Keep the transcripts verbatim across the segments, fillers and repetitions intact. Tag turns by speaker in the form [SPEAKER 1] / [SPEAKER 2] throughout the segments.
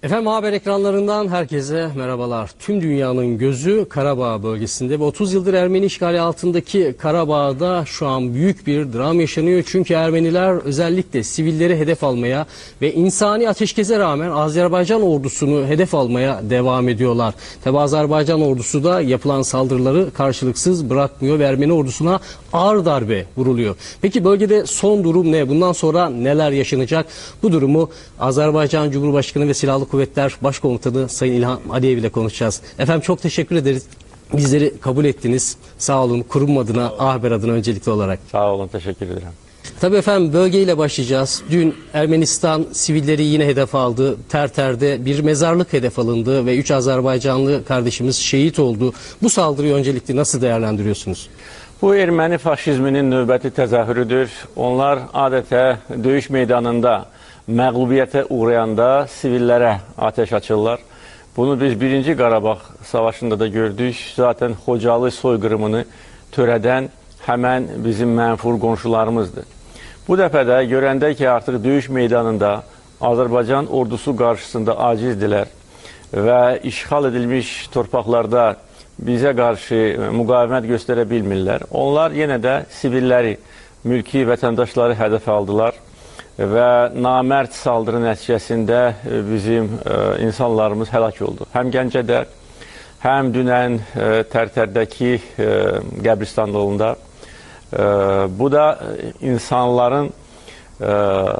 [SPEAKER 1] Efendim haber ekranlarından herkese merhabalar. Tüm dünyanın gözü Karabağ bölgesinde ve otuz yıldır Ermeni işgali altındaki Karabağ'da şu an büyük bir dram yaşanıyor. Çünkü Ermeniler özellikle sivilleri hedef almaya ve insani ateşkese rağmen Azerbaycan ordusunu hedef almaya devam ediyorlar. Tabi Azerbaycan ordusu da yapılan saldırıları karşılıksız bırakmıyor ve Ermeni ordusuna ağır darbe vuruluyor. Peki bölgede son durum ne? Bundan sonra neler yaşanacak? Bu durumu Azerbaycan Cumhurbaşkanı ve Silahlı Kuvvetler Başkomutanı Sayın İlham Aliyev ile konuşacağız. Efendim çok teşekkür ederiz. Bizleri kabul ettiniz. Sağ olun. Kurum adına, A Haber adına öncelikli olarak.
[SPEAKER 2] Sağ olun. Teşekkür ederim.
[SPEAKER 1] Tabii efendim bölgeyle başlayacağız. Dün Ermenistan sivilleri yine hedef aldı. Terter'de bir mezarlık hedef alındı ve üç Azerbaycanlı kardeşimiz şehit oldu. Bu saldırıyı öncelikle nasıl değerlendiriyorsunuz?
[SPEAKER 2] Bu Ermeni faşizminin növbəti təzahürüdür. Onlar adətə döyüş meydanında məğlubiyyətə uğrayanda sivillərə ateş açırlar. Bunu biz birinci Qarabağ Savaşında da gördük. Zaten Xocalı soyqırımını törədən həmən bizim mənfur qonşularımızdır. Bu dəfə də görəndə ki artıq döyüş meydanında Azərbaycan ordusu qarşısında acizdirlər və işğal edilmiş torpaqlarda bizə qarşı müqavimət göstərə bilmirlər. Onlar yenə də sivilləri, mülki vətəndaşları hədəf aldılar və namərd saldırı nəticəsində bizim e, insanlarımız həlak oldu. Həm Gəncədə, həm dünən e, Tərtərdəki e, qəbristanlığında. E, bu da insanların e,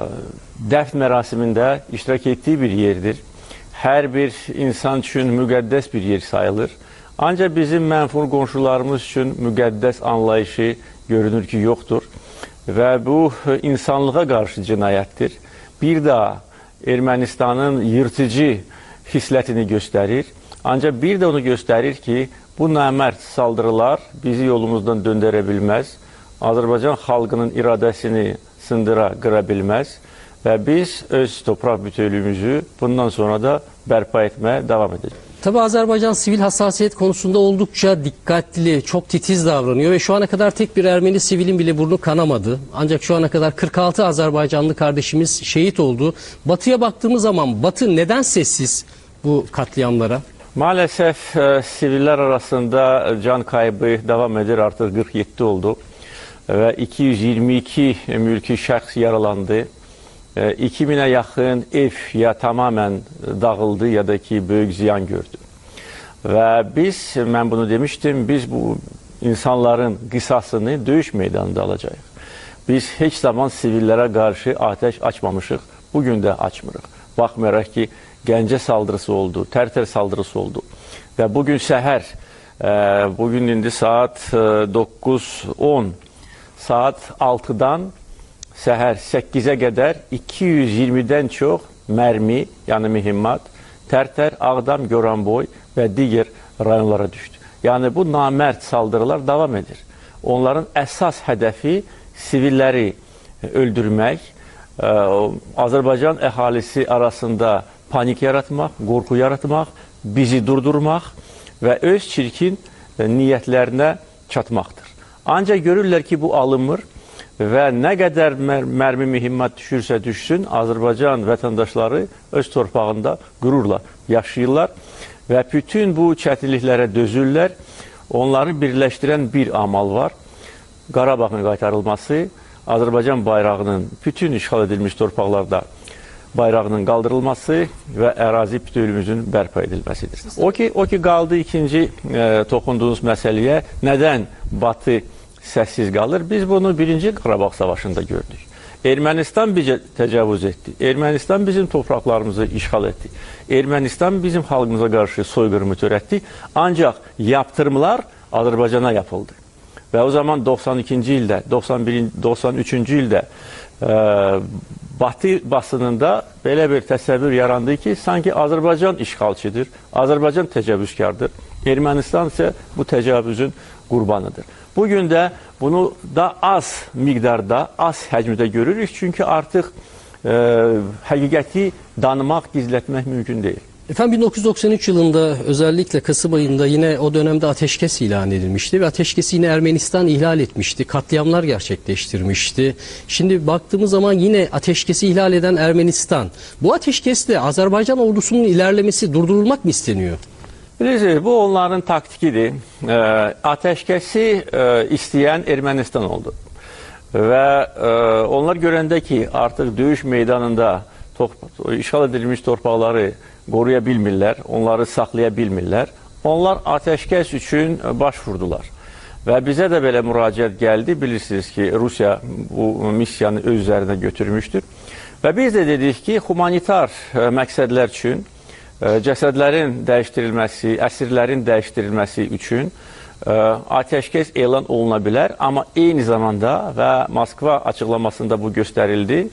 [SPEAKER 2] dəfn mərasimində iştirak etdiyi bir yerdir. Hər bir insan üçün müqəddəs bir yer sayılır. Ancaq bizim mənfur qonşularımız üçün müqəddəs anlayışı görünür ki yoxdur. Və bu insanlığa qarşı cinayətdir. Bir daha Ermənistanın yırtıcı xislətini göstərir. Ancaq bir də onu göstərir ki, bu namərd saldırılar bizi yolumuzdan döndərə bilməz. Azərbaycan xalqının iradəsini sındıra, qıra bilməz. Və biz öz torpaq bütövlüyümüzü bundan sonra da bərpa etməyə davam edəcəyik.
[SPEAKER 1] Tabi Azerbaycan sivil hassasiyet konusunda oldukça dikkatli, çok titiz davranıyor ve şu ana kadar tek bir Ermeni sivilin bile burnu kanamadı. Ancak şu ana kadar kırk altı Azerbaycanlı kardeşimiz şehit oldu. Batı'ya baktığımız zaman Batı neden sessiz bu katliamlara?
[SPEAKER 2] Maalesef e, siviller arasında can kaybı devam edir, artık qırx yeddi oldu ve iki yüz iyirmi iki mülki şəxs yaralandı. iki minə yaxın ev ya tamamen dağıldı ya da ki böyük ziyan gördü. Və biz, mən bunu demiştim, biz bu insanların qisasını döyüş meydanında alacağıq. Biz heç zaman sivillərə qarşı ateş açmamışıq, bugün də açmırıq. Baxmayaraq ki, Gəncə saldırısı oldu, Tərtər saldırısı oldu. Və bugün səhər, e, bugün indi saat doqquz on, saat altıdan səhər səkkizə qədər iki yüz iyirmidən çox mərmi, yəni mühimmat, Tərtər, Ağdam, Goranboy və digər rayonlara düşdü. Yəni bu namərd saldırılar davam edir. Onların əsas hədəfi sivilləri öldürmək, ə, Azərbaycan əhalisi arasında panik yaratmaq, qorxu yaratmaq, bizi durdurmaq və öz çirkin niyyətlərinə çatmaqdır. Ancaq görürlər ki, bu alınmır. Və nə qədər mər mərmi mühimmat düşürsə düşsün, Azərbaycan vətəndaşları öz torpağında qürurla yaşayırlar və bütün bu çətinliklərə dözürlər. Onları birləşdirən bir amal var. Qarabağın qaytarılması, Azərbaycan bayrağının bütün işğal edilmiş torpaqlarda bayrağının qaldırılması və ərazi bütövlüyümüzün bərpa edilməsidir. O ki, o ki qaldı ikinci e, toxunduğunuz məsələyə, nədən Batı səssiz qalır? Biz bunu birinci Qarabağ Savaşında gördük. Ermənistan bizə təcavüz etdi. Ermənistan bizim torpaqlarımızı işğal etdi. Ermənistan bizim xalqımıza qarşı soyqırımı törətdi. Ancaq yaptırımlar Azərbaycana yapıldı. Və o zaman doxsan ikinci ildə, doxsan birinci, doxsan üçüncü ildə e, Batı basınında belə bir təsəvvür yarandı ki, sanki Azərbaycan işğalçıdır, Azərbaycan təcavüzkardır. Ermənistan isə bu təcavüzün qurbanıdır. Bugün də bunu da az miqdarda, az həcmdə görürük. Çünki artıq e, həqiqəti danmaq, gizlətmək mümkün deyil.
[SPEAKER 1] Efendim bin dokuz yüz doksan üç yılında özellikle Kasım ayında yine o dönemde ateşkes ilan edilmişti ve ateşkesi yine Ermenistan ihlal etmişti. Katliamlar gerçekleştirmişti. Şimdi baktığımız zaman yine ateşkesi ihlal eden Ermenistan. Bu ateşkesle Azerbaycan ordusunun ilerlemesi durdurulmak mı isteniyor?
[SPEAKER 2] Bilirsiniz, bu onların taktikidir. E, ateşkesi e, isteyen Ermenistan oldu. Ve e, onlar görəndə ki, artıq döyüş meydanında işğal edilmiş torpaqları qoruya bilmirlər, onları saxlaya bilmirlər. Onlar ateşkes üçün başvurdular. Və bizə də belə müraciət gəldi. Bilirsiniz ki, Rusiya bu missiyanı öz üzərinə götürmüşdür. Və biz də dedik ki, humanitar məqsədlər üçün, cəsədlərin dəyişdirilməsi, əsirlərin dəyişdirilməsi üçün ateşkes elan oluna bilər. Amma eyni zamanda və Moskva açıqlamasında bu göstərildi,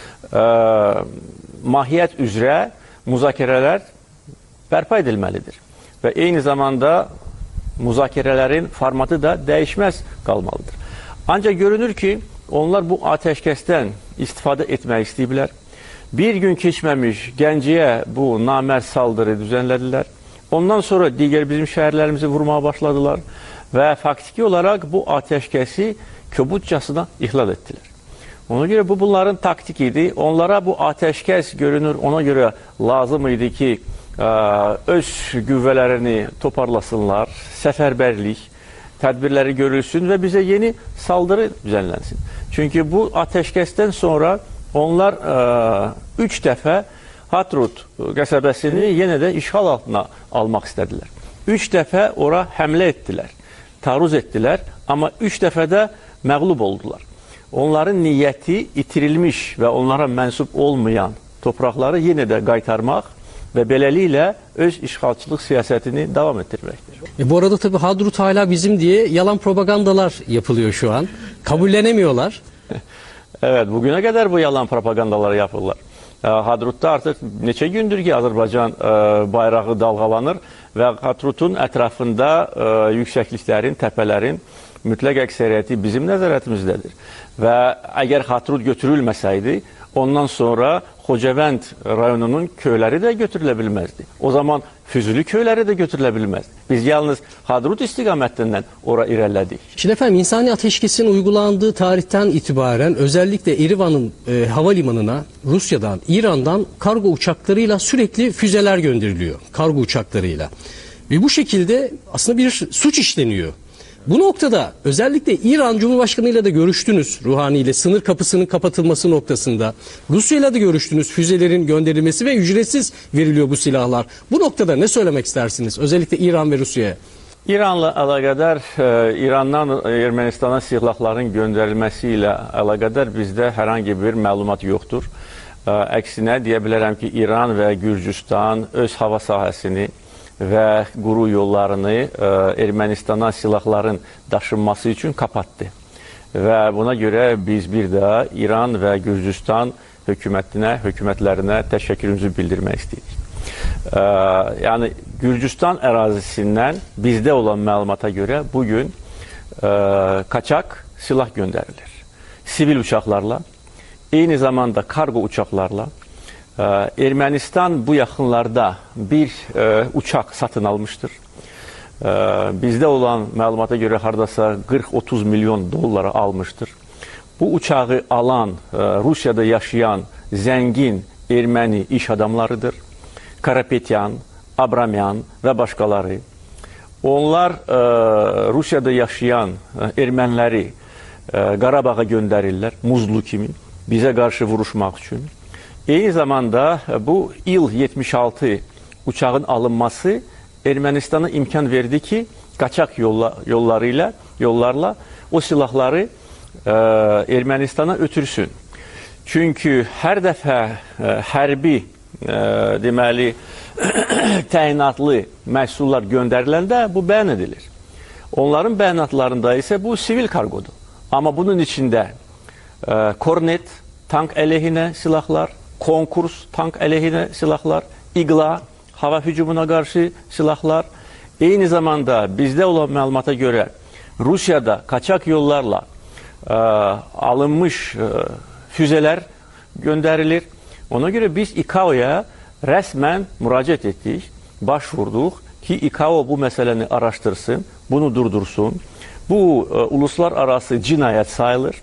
[SPEAKER 2] mahiyyət üzrə müzakirələr bərpa edilməlidir. Və eyni zamanda müzakirələrin formatı da dəyişməz qalmalıdır. Ancaq görünür ki, onlar bu ateşkəsdən istifadə etmək istəyiblər. Bir gün keçməmiş Gəncəyə bu namərd saldırı düzənlədilər. Ondan sonra digər bizim şəhərlərimizi vurmağa başladılar və faktiki olaraq bu ateşkəsi kobudcasına ihlal etdilər. Ona görə bu bunların taktik idi. Onlara bu ateşkes görünür, ona görə lazım idi ki, öz qüvvələrini toparlasınlar, səfərbərlik, tədbirləri görülsün və bizə yeni saldırı düzenlənsin. Çünki bu ateşkesdən sonra onlar üç dəfə Hadrut qəsəbəsini yenə də işğal altına almaq istədilər. Üç dəfə ora həmlə etdilər, taarruz etdilər, amma üç dəfə də məğlub oldular. Onların niyyəti itirilmiş və onlara mənsub olmayan torpaqları yenə də qaytarmaq və beləliklə öz işğalçılıq siyasətini davam etdirməkdir.
[SPEAKER 1] E bu arada tabii Hadrut hala bizim diye yalan propagandalar yapılıyor şu an. Kabullenemiyorlar.
[SPEAKER 2] Evet, bugüne kadar bu yalan propagandaları yapırlar. Hadrut'ta artık neçə gündür ki Azərbaycan bayrağı dalğalanır və Hadrut'un ətrafında yüksəkliklərin, təpələrin mütləq əksəriyyəti bizim nəzarətimizdədir. Və əgər Hadrut götürülməsəydi, ondan sonra Xocavənd rayonunun köyləri də götürülə bilməzdi. O zaman Füzuli köyləri də götürülə bilməzdi. Biz yalnız Hadrut istiqamətindən ora irəlilədik.
[SPEAKER 1] Şimdi efendim insani ateşkesin uygulandığı tarihten itibaren özellikle Erivan'ın e, havalimanına Rusya'dan, İran'dan kargo uçaklarıyla sürekli füzeler gönderiliyor. Kargo uçaklarıyla. Ve bu şekilde aslında bir suç işleniyor. Bu noktada özellikle İran Cumhurbaşkanı ile de görüştünüz, Ruhani ile sınır kapısının kapatılması noktasında. Rusya ile de görüştünüz, füzelerin gönderilmesi ve ücretsiz veriliyor bu silahlar. Bu noktada ne söylemek istersiniz özellikle İran ve Rusya'ya?
[SPEAKER 2] İranla əlaqədar, e, İrandan Ermənistana silahların göndərilməsi ilə əlaqədar bizdə hər hangi bir məlumat yoxdur. E, əksinə deyə bilərəm ki, İran və Gürcüstan öz hava sahəsini və quru yollarını e, Ermənistana silahların daşınması üçün kapatdı. Və buna görə biz bir daha İran və Gürcüstan hökumətinə, hökumətlərinə təşəkkürümüzü bildirmək istəyirik. E, yəni Gürcüstan ərazisindən bizdə olan məlumata görə bugün e, kaçak silah göndərilir. Sivil uçaqlarla, eyni zamanda kargo uçaqlarla. Ermənistan bu yaxınlarda bir e, uçaq satın almışdır. E, bizdə olan məlumata görə hardasa qırx otuz milyon dollara almışdır. Bu uçağı alan e, Rusiyada yaşayan zəngin erməni iş adamlarıdır. Karapetyan, Abramyan və başqaları. Onlar e, Rusiyada yaşayan e, erməniləri e, Qarabağa göndərirlər, muzlu kimi, bizə qarşı vuruşmaq üçün. Eyni zamanda bu İl yetmiş altı uçağın alınması Ermənistana imkan verdi ki, qaçaq yolla, yollarıyla, yollarla o silahları e, Ermənistana ötürsün. Çünki hər dəfə e, hərbi e, deməli təyinatlı məhsullar göndəriləndə bu bəyan edilir. Onların bəyanatlarında isə bu sivil kargodur. Amma bunun içində e, kornet, tank əleyhinə silahlar, konkurs, tank əleyhinə silahlar, iqla, hava hücumuna qarşı silahlar. Eyni zamanda bizdə olan məlumata görə Rusiyada kaçak yollarla e, alınmış e, füzelər göndərilir. Ona görə biz İKAO'ya Resmen müracaat ettik, başvurduk ki I K A O bu meseleni araştırsın, bunu durdursun. Bu e, uluslararası cinayet sayılır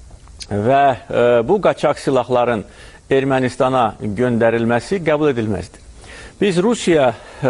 [SPEAKER 2] ve e, bu kaçak silahların Ermenistan'a gönderilmesi kabul edilmezdir. Biz Rusya e,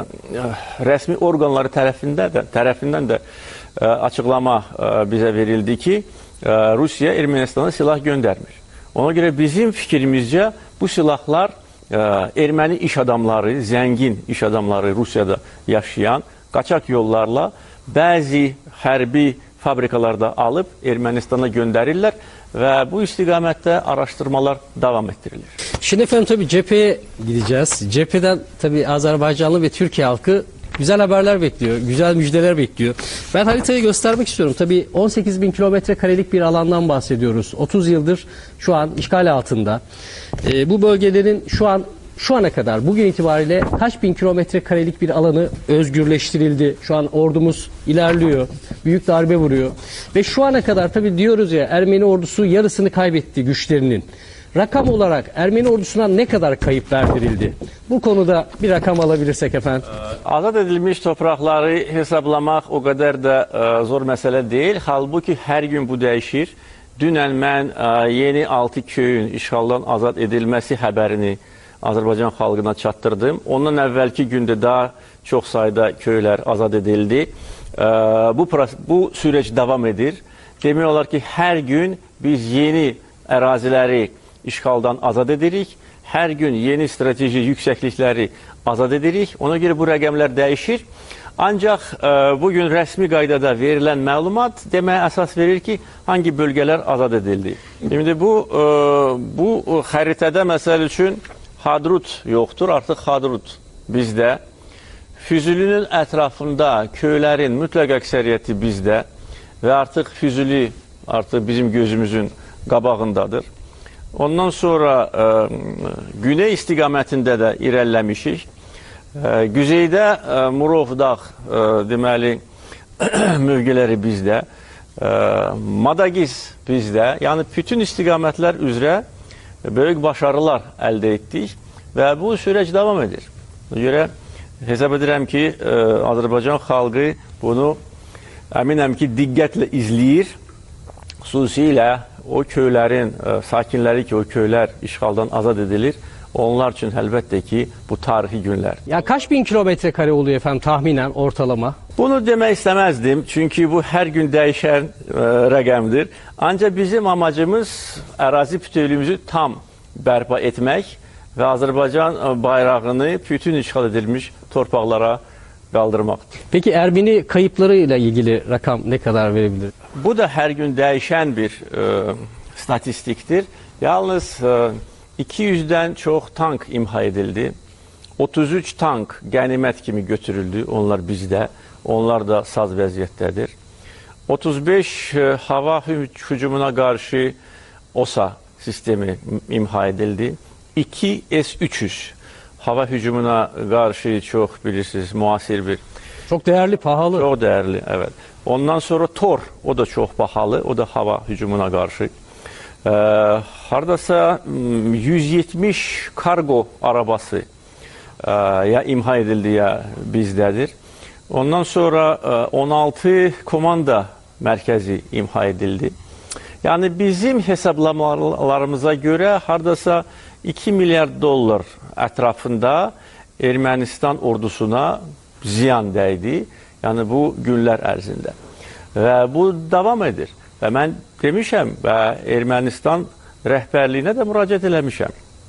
[SPEAKER 2] resmi organları tarafından da, tarafından da e, açıklama e, bize verildi ki e, Rusya Ermenistan'a silah göndermir. Ona göre bizim fikrimizce bu silahlar e, Ermeni iş adamları, zengin iş adamları Rusya'da yaşayan kaçak yollarla bazı hərbi fabrikalarda alıp Ermenistan'a gönderirler ve bu istikamette araştırmalar devam ettirilir.
[SPEAKER 1] Şimdi efendim tabii cepheye gideceğiz. Cepheden tabii Azerbaycanlı ve Türkiye halkı güzel haberler bekliyor, güzel müjdeler bekliyor. Ben haritayı göstermek istiyorum. Tabii on sekiz bin kilometre karelik bir alandan bahsediyoruz. otuz yıldır şu an işgal altında. Ee, bu bölgelerin şu an şu ana kadar bugün itibariyle kaç bin kilometre karelik bir alanı özgürleştirildi. Şu an ordumuz ilerliyor. Büyük darbe vuruyor. Ve şu ana kadar tabii diyoruz ya Ermeni ordusu yarısını kaybetti güçlerinin. Rakam olarak Ermeni ordusuna ne kadar kayıp verdirildi? Bu konuda bir rakam alabilirsek efendim.
[SPEAKER 2] Azad edilmiş toprakları hesaplamak o kadar da e, zor mesele değil. Halbuki her gün bu değişir. Dünən mən e, yeni altı köyün işğaldan azad edilmesi haberini Azərbaycan xalqına çatdırdım. Ondan əvvəlki gündə daha çox sayda köylər azad edildi. E, bu, bu süreç devam edir. Demək olar ki, hər gün biz yeni əraziləri işğaldan azad edirik. Hər gün yeni strateji yüksəklikləri azad edirik. Ona görə bu rəqəmlər dəyişir. Ancaq e, bugün rəsmi qaydada verilən məlumat deməyə əsas verir ki, hangi bölgələr azad edildi. Şimdi bu e, bu xəritədə məsəl üçün Hadrut yoxdur, artıq Hadrut bizdə. Füzulinin ətrafında köylərin mütləq əksəriyyəti bizdə və artıq Füzuli artıq bizim gözümüzün qabağındadır. Ondan sonra e, güney istiqamətində də irəliləmişik. E, güzeydə e, Murov dağ e, deməli mövqeləri bizdə. E, Madagiz bizdə. Yəni bütün istiqamətlər üzrə böyük başarılar əldə etdik və bu süreç devam edir. Ona görə hesab edirəm ki, e, Azərbaycan xalqı bunu əminəm ki, diqqətlə izləyir. Xüsusilə o köylərin e, sakinləri ki, o köylər işğaldan azad edilir. Onlar için əlbəttə ki, bu tarihi günlər.
[SPEAKER 1] Ya kaç bin kilometre kare oluyor efendim tahminen ortalama?
[SPEAKER 2] Bunu demək istəməzdim. Çünki bu hər gün dəyişən e, rəqəmdir. Ancaq bizim amacımız ərazi bütövlüyümüzü tam bərpa etmək və Azərbaycan bayrağını bütün işğal edilmiş torpaqlara qaldırmaqdır.
[SPEAKER 1] Peki Ermeni kayıplarıyla ilgili rakam ne kadar verebilir?
[SPEAKER 2] Bu da hər gün dəyişən bir e, statistikdir. Yalnız e, iki yüzdən çox tank imha edildi. otuz üç tank qənimət kimi götürüldü. Onlar bizdə. Onlar da saz vəziyyətdədir. otuz beş e, hava hücumuna qarşı O S A sistemi imha edildi. iki S üç yüz hava hücumuna qarşı çox bilirsiniz müasir bir.
[SPEAKER 1] Çok değerli, pahalı.
[SPEAKER 2] Çok değerli, evet. Ondan sonra Tor, o da çok pahalı. O da hava hücumuna qarşı. Ee, hardasa yüz yetmiş kargo arabası e, ya imha edildi ya bizdədir. Ondan sonra e, on altı komanda mərkəzi imha edildi. Yani bizim hesablamalarımıza göre hardasa iki milyar dollar ətrafında Ermənistan ordusuna ziyan dəydi. Yani bu günlər ərzində. Və bu davam edir. Və mən demişəm və Ermənistan rəhbərliyinə də müraciət eləmişəm.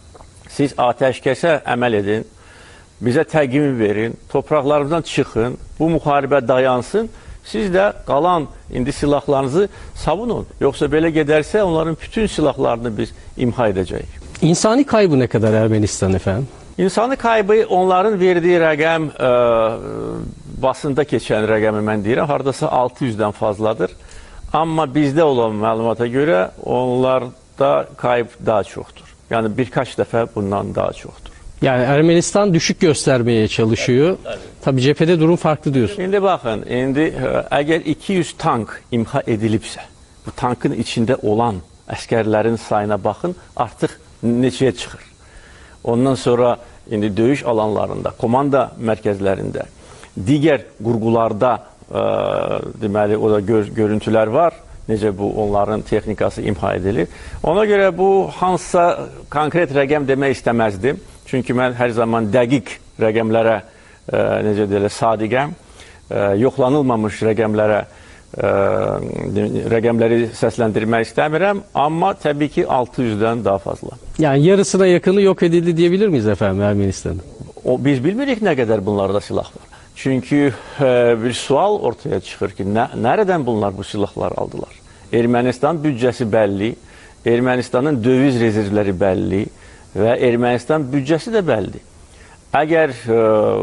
[SPEAKER 2] Siz atəşkəsə əməl edin, bizə təqvim verin, torpaqlarımızdan çıxın, bu müharibə dayansın. Siz də qalan indi silahlarınızı savunun. Yoxsa belə gedərsə onların bütün silahlarını biz imha edəcəyik.
[SPEAKER 1] İnsani kaybı ne kadar Ermenistan efendim?
[SPEAKER 2] İnsani kaybı onların verdiği rəqəm e, basında keçən rəqəmi mən deyirəm, hardasa altı yüzdən fazladır. Amma bizdə olan məlumata görə onlarda kayıp daha çoxdur. Yəni birkaç dəfə bundan daha çoxdur.
[SPEAKER 1] Yani Ermenistan düşük göstermeye çalışıyor.
[SPEAKER 2] Evet,
[SPEAKER 1] Tabii cephede durum farklı diyorsun.
[SPEAKER 2] Şimdi baxın, indi əgər iki yüz tank imha edilibsə, bu tankın içində olan əskərlərin sayına baxın, artıq neçəyə çıxır. Ondan sonra indi döyüş alanlarında, komanda mərkəzlərində, digər qurğularda e, deməli o da gör, görüntülər var. Necə bu onların texnikası imha edilir. Ona görə bu hansısa konkret rəqəm demək istəməzdim. Çünki mən hər zaman dəqiq rəqəmlərə e, necə deyilə sadiqəm. E, yoxlanılmamış rəqəmlərə e, rəqəmləri səsləndirmək istəmirəm. Amma təbii ki altı yüzdən daha fazla.
[SPEAKER 1] Yani yarısına yakını yok edildi diyebilir miyiz efendim Ermenistan'ın?
[SPEAKER 2] O, biz bilmirik nə qədər bunlarda silah var. Çünkü e, bir sual ortaya çıxır ki, nə, nereden bunlar bu silahlar aldılar? Ermənistan bütçəsi bəlli, Ermənistanın döviz rezervləri bəlli və Ermənistan bütçəsi də bəlli. Əgər e,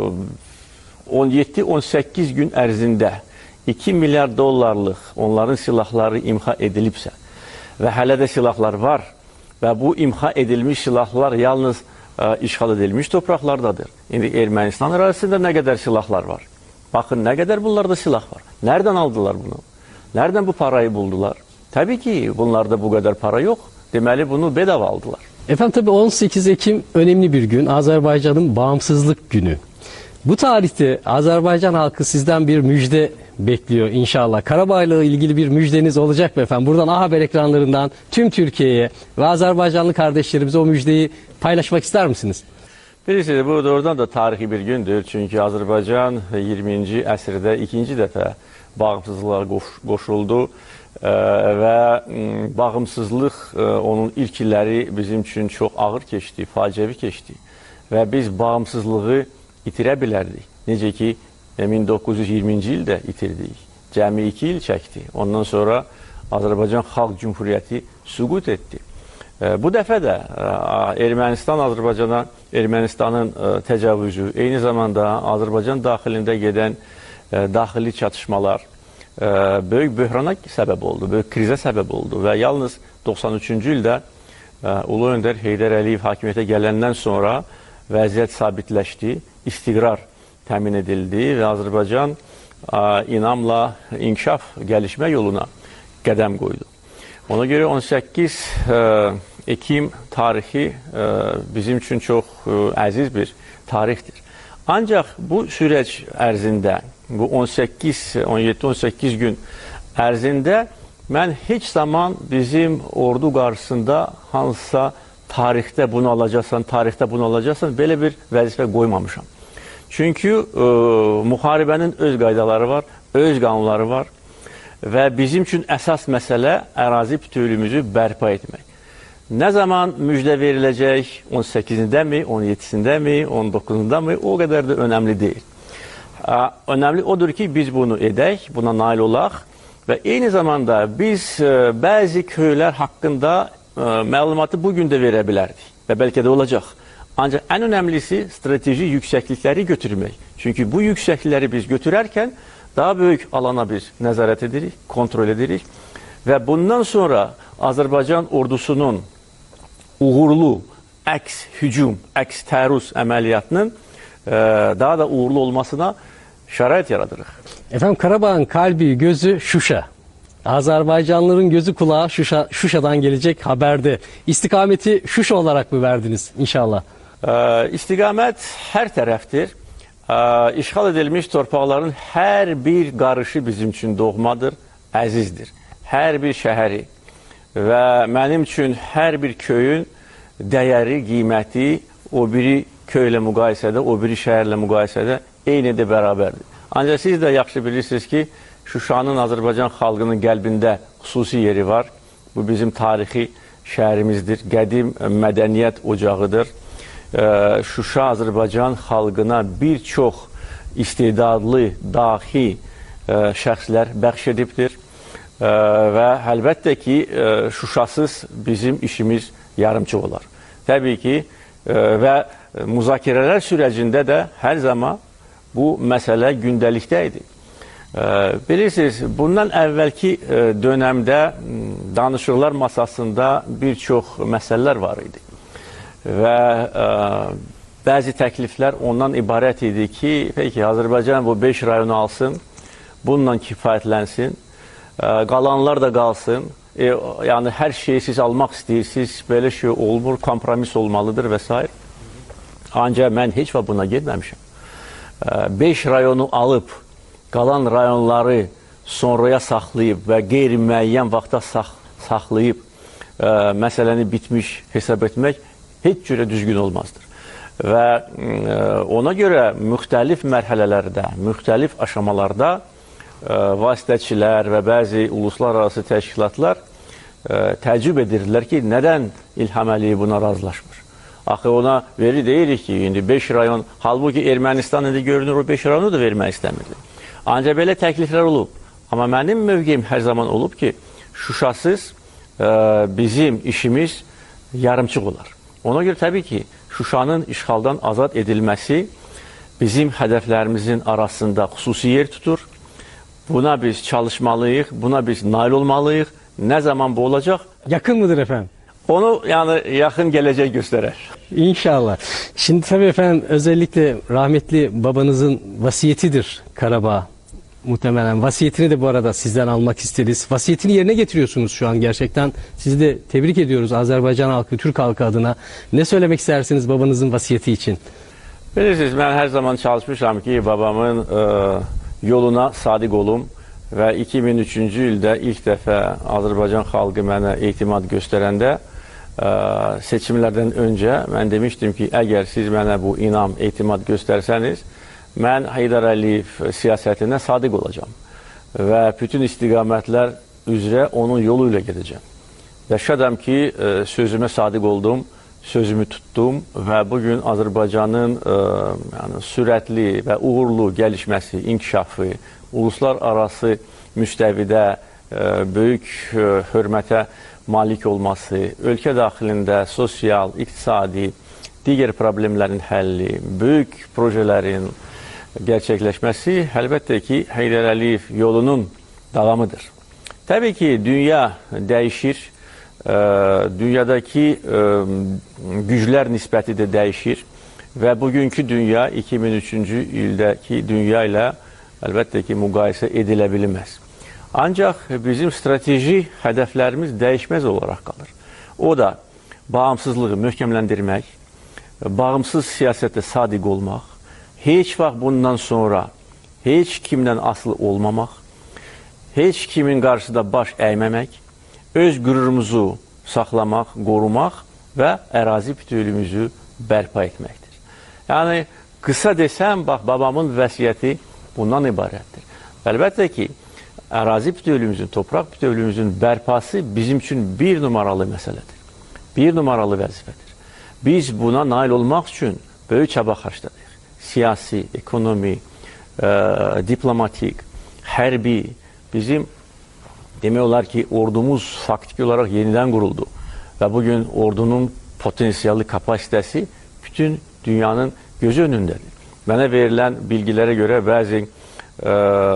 [SPEAKER 2] on yeddi on səkkiz gün ərzində iki milyar dollarlıq onların silahları imha edilibsə və hələ də silahlar var və bu imha edilmiş silahlar yalnız işğal edilmiş topraklardadır. İndi Ermənistan ərazisində nə qədər silahlar var? Baxın, nə qədər bunlarda silah var. Nereden aldılar bunu? Nereden bu parayı buldular? Tabii ki bunlarda bu kadar para yok. Deməli bunu bedava aldılar.
[SPEAKER 1] Efendim tabii on sekiz Ekim önemli bir gün. Azerbaycan'ın bağımsızlık günü. Bu tarihte Azerbaycan halkı sizden bir müjde bekliyor inşallah. Karabağ'la ilgili bir müjdeniz olacak mı efendim? Buradan A Haber ekranlarından tüm Türkiye'ye ve Azerbaycanlı kardeşlerimize o müjdeyi paylaşmak ister misiniz?
[SPEAKER 2] Bilirsiniz, bu doğrudan da tarihi bir gündür. Çünkü Azerbaycan iyirminci əsrdə ikinci dəfə bağımsızlığa qoş, qoşuldu e, və m, bağımsızlıq e, onun ilk illəri bizim üçün çox ağır keçdi, faciəvi keçdi və biz bağımsızlığı itirə bilərdik. Necə ki min doqquz yüz iyirminci ildə itirdik. Cəmi iki il çəkdi. Ondan sonra Azərbaycan Xalq Cumhuriyyəti süqut etdi. Bu dəfə də Ermənistan Azərbaycana, Ermənistanın təcavüzü, eyni zamanda Azərbaycan daxilində gedən daxili çatışmalar böyük böhrana səbəb oldu, böyük krizə səbəb oldu və yalnız doxsan üçüncü ildə Ulu Öndər Heydər Əliyev hakimiyyətə gələndən sonra vəziyyət sabitləşdi, istiqrar təmin edildi və Azərbaycan inamla inkişaf, gəlişmə yoluna qədəm qoydu. Ona görə on səkkiz Ekim tarixi bizim üçün çox əziz bir tarixdir. Ancaq bu süreç ərzində, bu on səkkiz, on yeddi on səkkiz gün ərzində mən heç zaman bizim ordu qarşısında hansısa tarixdə bunu alacaqsan, tarixdə bunu alacaqsan belə bir vəzifə qoymamışam. Çünki e, müharibənin öz qaydaları var, öz qanunları var və bizim üçün əsas məsələ ərazi bütövlüyümüzü bərpa etmək. Nə zaman müjdə veriləcək, on səkkizində mi, on yeddisində mi, on doqquzunda mı, o qədər də önəmli deyil. Önəmli odur ki, biz bunu edək, buna nail olaq və eyni zamanda biz e, bəzi köylər haqqında e, məlumatı bugün də verə bilərdik və bəlkə də olacaq. Ancaq ən önəmlisi strateji yüksəklikləri götürmək. Çünki bu yüksəklikləri biz götürərkən daha böyük alana biz nəzarət edirik, kontrol edirik və bundan sonra Azərbaycan ordusunun uğurlu əks hücum, əks tərus əməliyyatının e, daha da uğurlu olmasına şərait yaradırıq.
[SPEAKER 1] Efendim Karabağ'ın kalbi, gözü Şuşa. Azerbaycanlıların gözü kulağı Şuşa, Şuşa'dan gelecek haberde. İstikameti Şuşa olarak mı verdiniz inşallah?
[SPEAKER 2] E, istiqamət hər tərəfdir. E, işğal edilmiş torpaqların hər bir qarışı bizim üçün doğmadır, əzizdir. Hər bir şəhəri və mənim üçün hər bir köyün dəyəri, qiyməti o biri köylə müqayisədə, o biri şəhərlə müqayisədə eyni də bərabərdir. Ancaq siz də yaxşı bilirsiniz ki, Şuşanın Azərbaycan xalqının qəlbində xüsusi yeri var. Bu bizim tarixi şəhərimizdir, qədim mədəniyyət ocağıdır. Şuşa Azərbaycan xalqına bir çox istedadlı, dahi şəxslər bəxş edibdir. Və əlbəttə ki, Şuşasız bizim işimiz yarımçıq olar. Təbii ki, və müzakirələr sürəcində də hər zaman bu məsələ gündəlikdə idi. Bilirsiniz, bundan əvvəlki dönəmdə danışıqlar masasında bir çox məsələlər var idi. Və bəzi təkliflər ondan ibarət idi ki, peki Azərbaycan bu beş rayonu alsın, bununla kifayətlənsin, qalanlar da qalsın. E, yəni hər şeyi siz almaq istəyirsiniz, belə şey olmur, kompromis olmalıdır və s. Ancaq mən heç vaxt buna getməmişəm. beş rayonu alıb, qalan rayonları sonraya saxlayıb və qeyri-müəyyən vaxta sax saxlayıb ə, məsələni bitmiş hesab etmək heç cürə düzgün olmazdır. Və ə, ona görə müxtəlif mərhələlərdə, müxtəlif aşamalarda ə, vasitəçilər və bəzi uluslararası təşkilatlar ə, təəccüb edirlər ki, nədən İlham Əliyev buna razılaşmır? Axı ona veri deyirik ki, indi beş rayon, halbuki Ermənistan indi görünür o beş rayonu da vermək istəmirdi. Ancaq belə təkliflər olub. Amma mənim mövqeyim hər zaman olub ki, Şuşasız ə, bizim işimiz yarımçıq olar. Ona görə təbii ki, Şuşanın işğaldan azad edilməsi bizim hədəflərimizin arasında xüsusi yer tutur. Buna biz çalışmalıyıq, buna biz nail olmalıyıq. Nə zaman bu olacaq?
[SPEAKER 1] Yakın mıdır efendim?
[SPEAKER 2] Onu yani yakın gelecek gösterir.
[SPEAKER 1] İnşallah. Şimdi tabii efendim özellikle rahmetli babanızın vasiyetidir Karabağ. Muhtemelen vasiyetini de bu arada sizden almak isteriz. Vasiyetini yerine getiriyorsunuz şu an gerçekten. Sizi de tebrik ediyoruz Azerbaycan halkı, Türk halkı adına. Ne söylemek istersiniz babanızın vasiyeti için?
[SPEAKER 2] Bilirsiniz, ben her zaman çalışmışam ki babamın e, yoluna sadiq olum və iki min üçüncü ildə ilk dəfə Azərbaycan xalqı mənə etimad göstərəndə ə, seçimlərdən öncə mən demişdim ki, əgər siz mənə bu inam, etimad göstərsəniz, mən Heydər Əliyev siyasətinə sadiq olacağam və bütün istiqamətlər üzrə onun yolu ilə gedəcəm. Və şadam ki, ə, sözümə sadiq oldum, sözümü tutdum və bugün Azərbaycanın ə, yəni, sürətli və uğurlu gəlişməsi, inkişafı, uluslararası müstəvidə ə, böyük ə, hörmətə malik olması, ölkə daxilində sosial, iqtisadi, digər problemlərin həlli, böyük projelerin gerçekleşmesi əlbəttə ki, Heydər Əliyev yolunun davamıdır. Təbii ki, dünya dəyişir, ə, dünyadakı ə, güclər nisbəti də dəyişir və bugünkü dünya iki min üçüncü ildəki dünya ilə əlbəttə ki, müqayisə edilə bilməz. Ancaq bizim strateji hədəflərimiz dəyişməz olaraq qalır. O da bağımsızlığı möhkəmləndirmək, bağımsız siyasətə sadiq olmaq, heç vaxt bundan sonra heç kimdən asılı olmamaq, heç kimin qarşısında baş əyməmək, öz qürurumuzu saxlamaq, qorumaq və ərazi bütövlüyümüzü bərpa etməkdir. Yəni, qısa desəm, bax, babamın vəsiyyəti bundan ibarətdir. Əlbəttə ki, ərazi bütövlüyümüzün, torpaq bütövlüyümüzün bərpası bizim üçün bir numaralı məsələdir. Bir numaralı vəzifədir. Biz buna nail olmaq üçün böyük çaba xərclədik. Siyasi, ekonomi, ə, diplomatik, hərbi, bizim demək olar ki, ordumuz faktiki olaraq yenidən quruldu. Və bugün ordunun potensiyalı kapasitəsi bütün dünyanın gözü önündədir. Mənə verilən bilgilərə görə bəzi ə,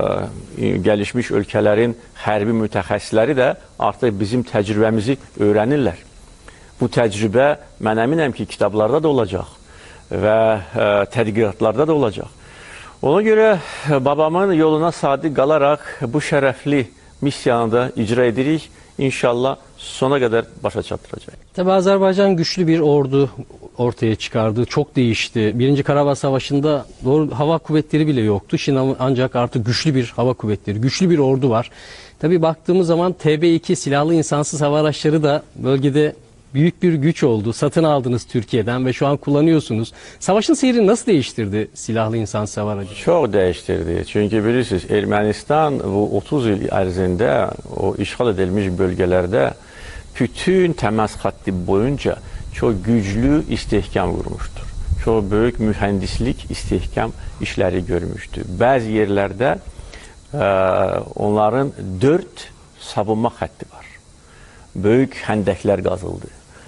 [SPEAKER 2] gəlişmiş ölkələrin hərbi mütəxəssisləri də artıq bizim təcrübəmizi öyrənirlər. Bu təcrübə mən əminəm ki, kitablarda da olacaq və ə, tədqiqatlarda da olacaq. Ona görə babamın yoluna sadiq qalaraq bu şərəfli missiyanı da icra edirik. İnşallah sona kadar başa çatdıracaq.
[SPEAKER 1] Tabi Azerbaycan güçlü bir ordu ortaya çıkardı. Çok değişti. Birinci Karabağ Savaşı'nda doğru hava kuvvetleri bile yoktu. Şimdi ancak artık güçlü bir hava kuvvetleri, güçlü bir ordu var. Tabi baktığımız zaman T B iki silahlı insansız hava araçları da bölgede büyük bir güç oldu. Satın aldınız Türkiye'den ve şu an kullanıyorsunuz. Savaşın seyrini nasıl değiştirdi silahlı insansız hava aracı?
[SPEAKER 2] Çok değiştirdi. Çünkü bilirsiniz Ermənistan bu otuz il ərzində o işğal edilmiş bölgelerde bütün təmas xətti boyunca çok güçlü istehkam vurmuştur. Çok büyük mühendislik istehkam işleri görmüştü. Bazı yerlerde e, onların dört savunma xətti var. Böyük həndəklər qazıldı.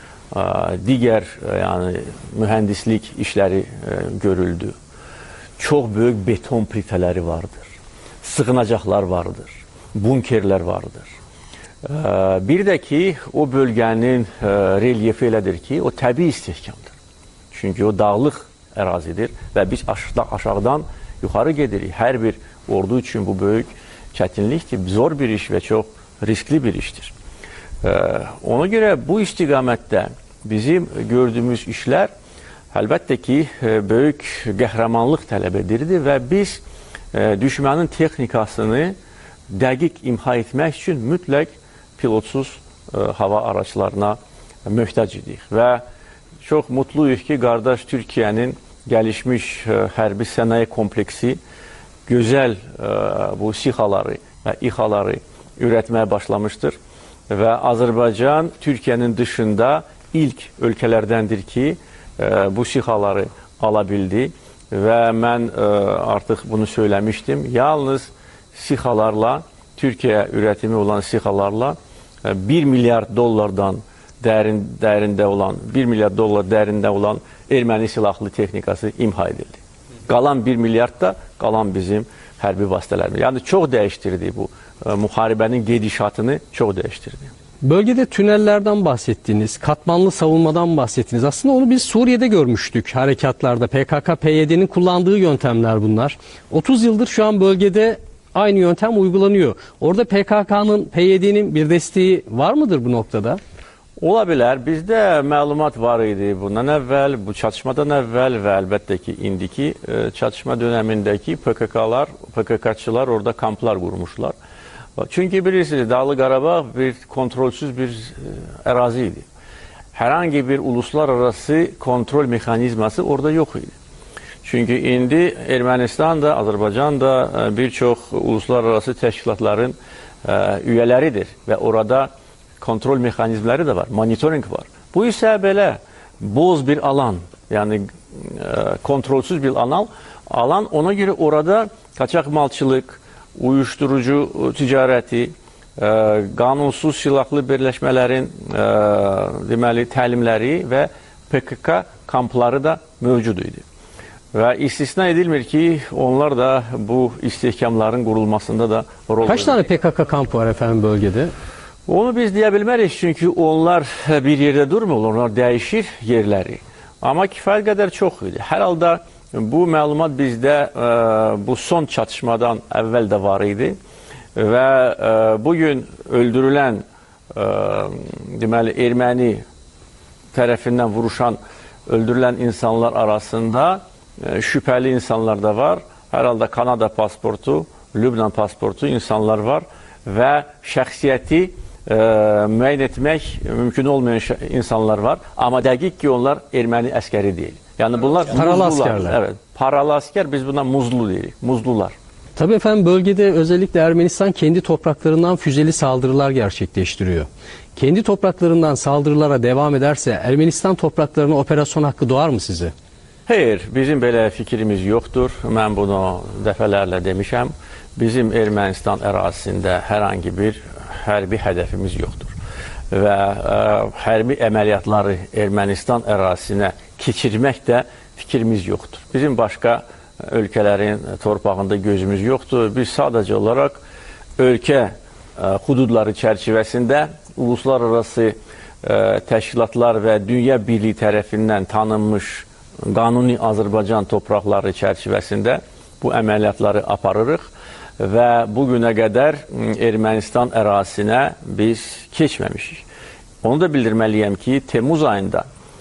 [SPEAKER 2] Digər yəni, mühəndislik işləri e, görüldü. Çox böyük beton plitələri vardır. Sığınacaqlar vardır. Bunkerlər vardır. E, bir də ki, o bölgənin e, relyefi elədir ki, o təbii istehkamdır. Çünki o dağlıq ərazidir və biz aşağıdan, aşağıdan yuxarı gedirik. Hər bir ordu üçün bu böyük çətinlikdir. Zor bir iş və çox riskli bir işdir. Ona görə bu istiqamətdə bizim gördüyümüz işlər əlbəttə ki, böyük qəhrəmanlıq tələb edirdi və biz düşmənin texnikasını dəqiq imha etmək üçün mütləq pilotsuz hava araçlarına möhtac idik və çox mutluyuq ki, qardaş Türkiyənin gəlişmiş hərbi sənaye kompleksi gözəl bu SİHA'ları və İHA'ları üretmeye başlamıştır. Ve Azerbaycan Türkiye'nin dışında ilk ülkelerdendir ki e, bu SİHA'ları alabildi. Ve ben e, artık bunu söylemiştim. Yalnız SİHA'larla, Türkiye üretimi olan SİHA'larla e, bir milyar dolardan değerin, değerinde olan, bir milyar dolar değerinde olan Ermeni silahlı teknikası imha edildi. Kalan bir milyard da kalan bizim hərbi vasitələrimiz. Yani çok değiştirdi bu. Muharebenin gedişatını çok değiştirdi.
[SPEAKER 1] Bölgede tünellerden bahsettiniz, katmanlı savunmadan bahsettiniz. Aslında onu biz Suriye'de görmüştük harekatlarda. P K K P Y D'nin kullandığı yöntemler bunlar. otuz yıldır şu an bölgede aynı yöntem uygulanıyor. Orada P K K'nın, P Y D'nin bir desteği var mıdır bu noktada?
[SPEAKER 2] Ola bilər. Bizdə məlumat var idi bundan əvvəl, bu çatışmadan əvvəl və əlbəttə ki, indiki e, çatışma dönemindeki P K K'lar, P K K'çılar orada kamplar qurmuşlar. Çünkü bilirsiniz, Dağlı Qarabağ bir kontrolsüz bir e, əraziydi. Herhangi bir uluslararası kontrol mekanizması orada yok idi. Çünkü indi Ermənistan da, Azərbaycan da e, birçok uluslararası təşkilatların e, üyələridir və orada kontrol mekanizmleri de var, monitoring var. Bu ise belə boz bir alan, yani e, kontrolsüz bir alan, alan ona göre orada kaçak malçılık, uyuşturucu ticareti, e, qanunsuz silahlı birləşmələrin e, deməli təlimləri və P K K kampları da mövcud idi. Və istisna edilmir ki, onlar da bu istehkamların qurulmasında da rol
[SPEAKER 1] Kaç tane P K K kampı var efendim bölgede?
[SPEAKER 2] Onu biz deyə bilmərik, çünki onlar bir yerdə durmurlar, onlar dəyişir yerləri. Amma kifayət qədər çox idi. Hər halda bu məlumat bizdə e, bu son çatışmadan əvvəl də var idi və e, bugün öldürülən e, deməli erməni tərəfindən vuruşan, öldürülən insanlar arasında e, şübhəli insanlar da var. Hər halda Kanada pasportu, Lübnan pasportu insanlar var və şəxsiyyəti e, müəyyən etmək mümkün olmayan insanlar var. Amma dəqiq ki, onlar erməni əskəri deyil. Yani bunlar
[SPEAKER 1] paralı
[SPEAKER 2] muzlular.
[SPEAKER 1] askerler.
[SPEAKER 2] Evet, paralı asker, biz buna muzlu deyirik. Muzlular.
[SPEAKER 1] Tabii efendim, bölgede özellikle Ermenistan kendi topraklarından füzeli saldırılar gerçekleştiriyor. Kendi topraklarından saldırılara devam ederse Ermenistan topraklarına operasyon hakkı doğar mı size?
[SPEAKER 2] Hayır, bizim belə fikrimiz yoktur. Ben bunu dəfələrlə demişəm. Bizim Ermənistan ərazisində herhangi bir hərbi hədəfimiz yoktur. Və ə, hərbi əməliyyatları Ermənistan ərazisinə keçirmək də fikrimiz yoktur. Bizim başqa ölkələrin torpağında gözümüz yoktur. Biz sadəcə olaraq ölkə ə, hududları çərçivəsində uluslararası ə, təşkilatlar və dünya birliyi tərəfindən tanınmış qanuni Azərbaycan torpaqları çərçivəsində bu əməliyyatları aparırıq və bugünə qədər Ermənistan ərazisinə biz keçməmişik. Onu da bildirməliyəm ki, Temmuz ayında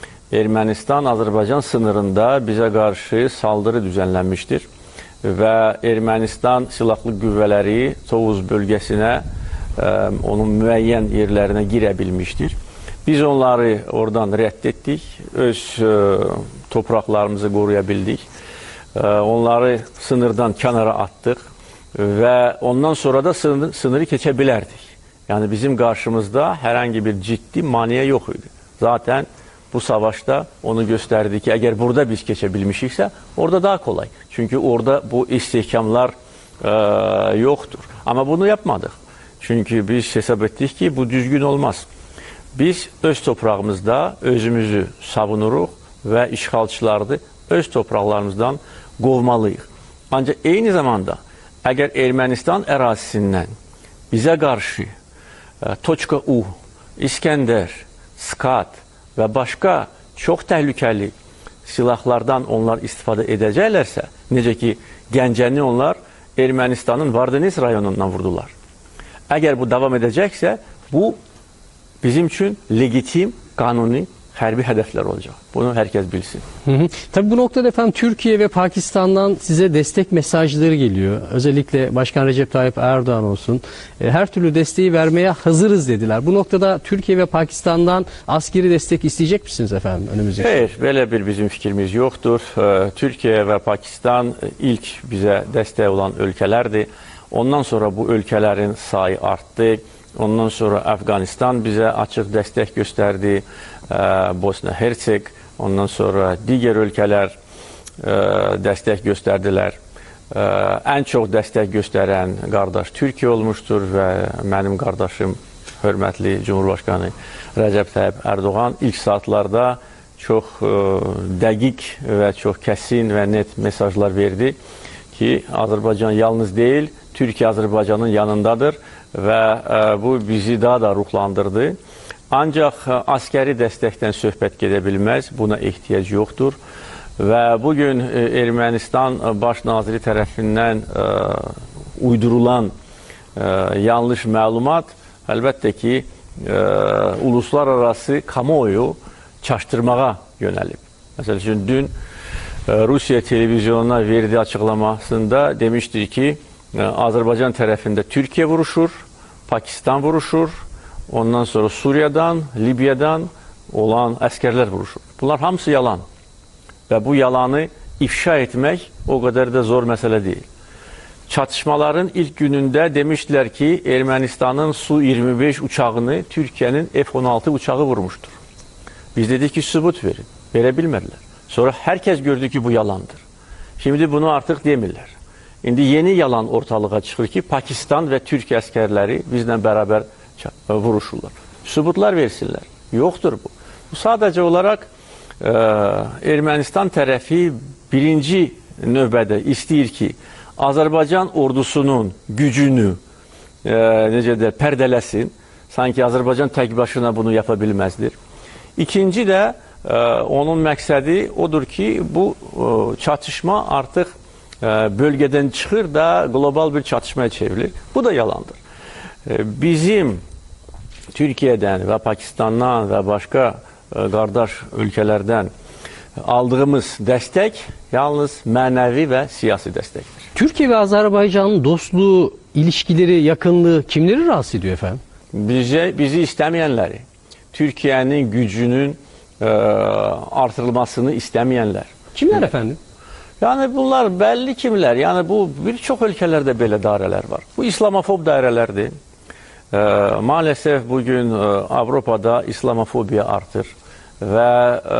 [SPEAKER 2] Ermənistan-Azərbaycan sınırında bizə qarşı saldırı düzenlenmiştir və Ermənistan silahlı qüvvələri Tovuz bölgəsinə, ə, onun müəyyən yerlərinə girə bilmişdir. Biz onları oradan rədd etdik, öz ə, topraklarımızı qoruya bildik, ə, onları sınırdan kənara atdıq və ondan sonra da sınır, sınırı keçə bilərdik. Yani bizim qarşımızda herhangi bir ciddi maniye yok idi. Zaten bu savaşta onu gösterdi ki, eğer burada biz geçebilmişikse orada daha kolay. Çünkü orada bu istihkamlar e, yoktur. Ama bunu yapmadık. Çünkü biz hesap ettik ki bu düzgün olmaz. Biz öz toprağımızda özümüzü savunuruq ve işgalçıları öz topraklarımızdan qovmalıyıq. Ancak eyni zamanda eğer Ermənistan ərazisindən bize karşı e, Toçka U, İskender, Skat ve başka çok təhlükəli silahlardan onlar istifadə edəcəklərsə, necə ki Gəncəni onlar Ermənistanın Vardenis rayonundan vurdular. Eğer bu devam edecekse bu bizim için legitim, kanuni hərbi hədəflər olacaq. Bunu herkes bilsin.
[SPEAKER 1] Hı hı. Tabii bu noktada efendim Türkiye ve Pakistan'dan size destek mesajları geliyor. Özellikle Başkan Recep Tayyip Erdoğan olsun. E, her türlü desteği vermeye hazırız dediler. Bu noktada Türkiye ve Pakistan'dan askeri destek isteyecek misiniz efendim önümüzdeki?
[SPEAKER 2] Hayır, böyle bir bizim fikrimiz yoktur. Ee, Türkiye ve Pakistan ilk bize destek olan ülkelerdi. Ondan sonra bu ülkelerin sayı arttı. Ondan sonra Afganistan bize açık destek gösterdi. Ee, Bosna Hersek, ondan sonra diğer ülkeler e, destek gösterdiler. Ee, en çok destek gösteren kardeş Türkiye olmuştur ve benim kardeşim hürmetli Cumhurbaşkanı Recep Tayyip Erdoğan ilk saatlarda çok e, dəqiq ve çok kesin ve net mesajlar verdi ki Azerbaycan yalnız değil, Türkiye Azerbaycan'ın yanındadır ve e, bu bizi daha da ruhlandırdı. Ancak e, askeri destekten söhbət gedə bilməz, buna ihtiyac yoktur. Ve bugün e, Ermənistan Baş Naziri tərəfindən e, uydurulan e, yanlış məlumat elbette ki e, uluslararası kamuoyu çaştırmağa yönelip. Mesela için dün e, Rusya televizyonuna verdiği açıklamasında demiştir ki e, Azerbaycan tarafında Türkiye vuruşur, Pakistan vuruşur, ondan sonra Suriye'den, Libya'dan olan askerler vuruşur. Bunlar hamısı yalan. Ve bu yalanı ifşa etmek o kadar da zor mesele değil. Çatışmaların ilk gününde demiştiler ki Ermenistan'ın Su yirmi beş uçağını Türkiye'nin F on altı uçağı vurmuştur. Biz dedik ki sübut verin. Verebilmediler. Sonra herkes gördü ki bu yalandır. Şimdi bunu artık demirler. Şimdi yeni yalan ortalığa çıkır ki Pakistan ve Türkiye askerleri bizden beraber vuruşurlar. Sübutlar versinler. Yoktur bu. Bu sadece olarak e, Ermənistan tərəfi birinci növbədə istəyir ki Azərbaycan ordusunun gücünü e, necə də pərdələsin. Sanki Azərbaycan tək başına bunu yapabilməzdir. İkinci de e, onun məqsədi odur ki bu e, çatışma artık e, bölgeden çıxır da global bir çatışmaya çevrilir. Bu da yalandır. E, bizim Türkiye'den ve Pakistan'dan ve başka e, kardeş ülkelerden aldığımız destek yalnız manevi ve siyasi destektir.
[SPEAKER 1] Türkiye ve Azerbaycan'ın dostluğu, ilişkileri, yakınlığı kimleri rahatsız ediyor efendim?
[SPEAKER 2] Bize, bizi istemeyenleri, Türkiye'nin gücünün e, artırılmasını istemeyenler.
[SPEAKER 1] Kimler efendim?
[SPEAKER 2] Yani bunlar belli kimler. Yani bu birçok ülkelerde böyle daireler var. Bu İslamofob dairelerdi. E, maalesef bugün e, Avrupa'da İslamofobiya artır ve e,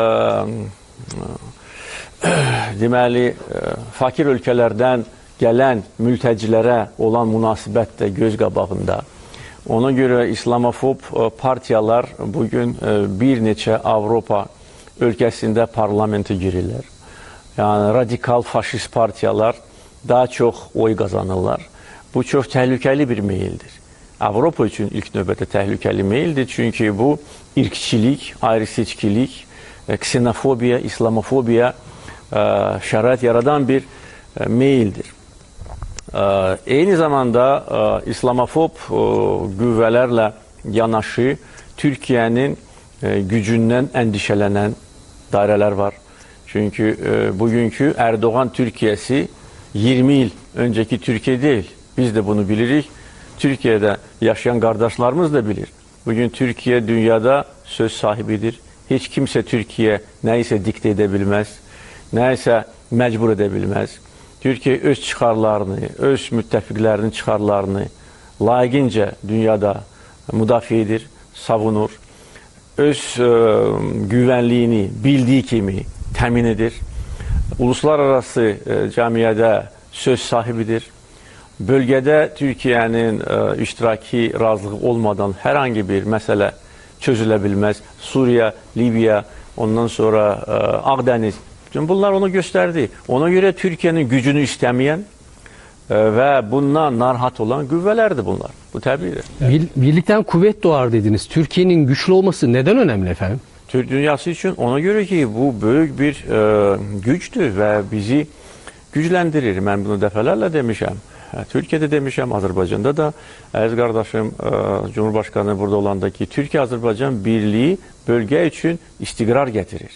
[SPEAKER 2] e, deməli e, fakir ülkelerden gelen mültecilere olan münasibət də göz qabağında. Ona göre İslamofob partiyalar bugün bir neçə Avropa ülkəsində parlamente girirlər. Yani radikal faşist partiyalar daha çok oy kazanırlar. Bu çok tehlikeli bir meyildir. Avropa için ilk növbədə tehlikeli meyildir. Çünkü bu irkçilik, ayrıseçkilik, ksenofobiya, İslamofobiya şərait yaradan bir meyildir. Eyni zamanda İslamofob qüvvələrlə yanaşı Türkiye'nin gücündən endişələnən daireler var. Çünkü bugünkü Erdoğan Türkiye'si yirmi yıl önceki Türkiye değil. Biz de bunu bilirik. Türkiye'de yaşayan kardeşlerimiz de bilir. Bugün Türkiye dünyada söz sahibidir. Hiç kimse Türkiye neyse dikte edebilmez. Neyse mecbur edebilmez. Türkiye öz çıxarlarını, öz müttəfiqlərinin çıxarlarını layiqincə dünyada müdafiə edir, savunur. Öz e, güvənliyini bildiği kimi təmin edir. Uluslararası e, cəmiyyədə söz sahibidir. Bölgede Türkiye'nin e, iştiraki razılığı olmadan herhangi bir mesele çözülebilmez. Suriye, Libya, ondan sonra e, Akdeniz. Bunlar onu gösterdi. Ona göre Türkiye'nin gücünü istemeyen e, ve bundan narahat olan güvvelerdi bunlar. Bu tabidir.
[SPEAKER 1] Bir, birlikten kuvvet doğar dediniz. Türkiye'nin güçlü olması neden önemli efendim?
[SPEAKER 2] Türk dünyası için ona göre ki bu büyük bir e, güçtür ve bizi güçlendirir. Ben bunu defalarla demişim. Türkiye'de demişim, Azerbaycan'da da. Aziz kardeşim, Cumhurbaşkanı burada olanda ki Türkiye-Azerbaycan birliği bölge için istikrar getirir.